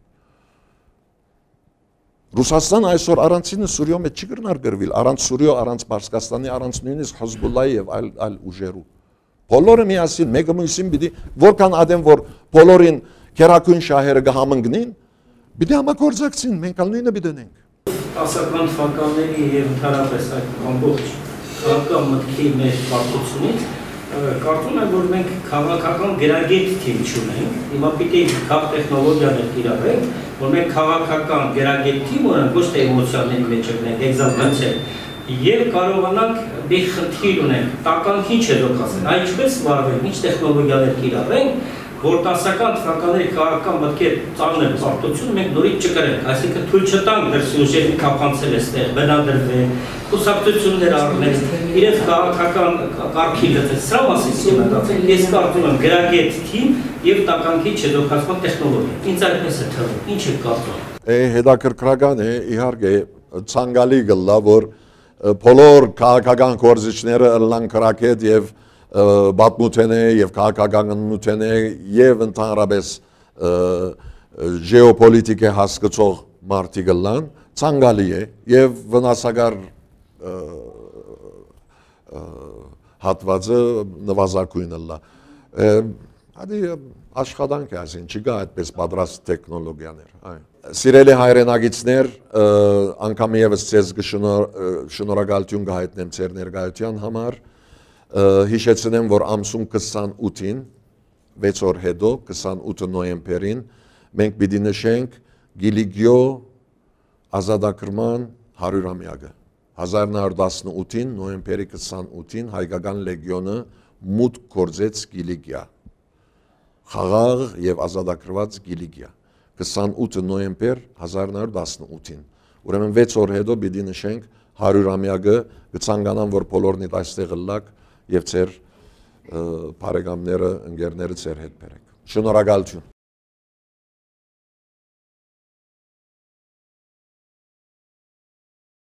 Ռուսաստանը այսօր առանցինը Սուրիո մեջ չի կրնար գրվել, առանց Սուրիո, առանց Պարսկաստանի, առանց նույնիսկ Հեզբոլլայի եւ այլ այլ ուժերու։ Բոլորը միասին մեկը մյուսին պիտի որքան ադեմ որ բոլորին քերակույն շահերը կհամընկնին, պիտի համագործակցին, մենք ալ նույնը պիտի դնենք։ Ասական թվականների եւ ընդհանրապես այդ ամբողջ քաղաքական մտքի մեր պատմությունից կարծում եմ որ մենք քաղաքական գրագետ թիմ չունենք, հիմա պիտի քաղաք տեխնոլոգիաներ կիրառենք, որ մենք քաղաքական գրագետ թիմ ունենք, ոչ թե էմոցիաների մեջ ենք, էքզալտացիա, եւ կարողանանք մի խնդիր ունենք, տականքի չէ դուք ասել, այ ինչպես վարվենք, ինչ տեխնոլոգիաներ կիրառենք, որ տասական թվականների քաղաքական մտքի ծանր պարտությունը մենք նորից չկրենք, այսինքն թույլ չտանք դրսի ուժերին կապանցել էստեղ, բնադրվել, կուսակցություններ առնել, իրենց քաղաքական կարգի լծել, սրա մասին չմտածել, ես կարծում եմ գրագետ թիմ եւ տականքի չեզոքացման տեխնոլոգիա։ Ինձ այդպես է թվում, ինչ եք կարծում։ Հետաքրքրական է, իհարկե, ցանկալի գլա, որ բոլոր քաղաքական գործիչները ըլլան կրակետ եւ բատմութենե եւ քաղաքականությունենե եւ ընդհանրապես ժեոպոլիտիկե հասկացող մարդիկ լան ցանկալի է եւ վնասակար հատվածը նվազագույնը լա հադի աշխատանք է ասին չկա այդպես պատրաստ տեխնոլոգիաներ այ սիրելի հայրենագիցներ անգամ եւս ցեզ շնորհակալություն կհայտնեմ ձեր ներկայության համար հիշեցնեմ, որ ամսում քսանութին, վեց օր հետո, քսանութ նոյեմբերին, մենք պիտի նշենք Գիլիգիո ազատագրման հարյուրամյակը։ հազար նոր տասնութին, նոյեմբերի քսանութին, հայկական լեգիոնը մուտք գործեց Գիլիգիա։ Խաղաղ եւ ազատագրված Գիլիգիա։ քսանութ նոյեմբեր հազար նոր տասնութին։ Ուրեմն վեց օր հետո պիտի նշենք հարյուրամյակը, կցանկանամ, որ բոլորն այստեղ լակ եւ ձեր բարեկամները, ընկերները ձեր հետ բերեք։ Շնորհակալություն։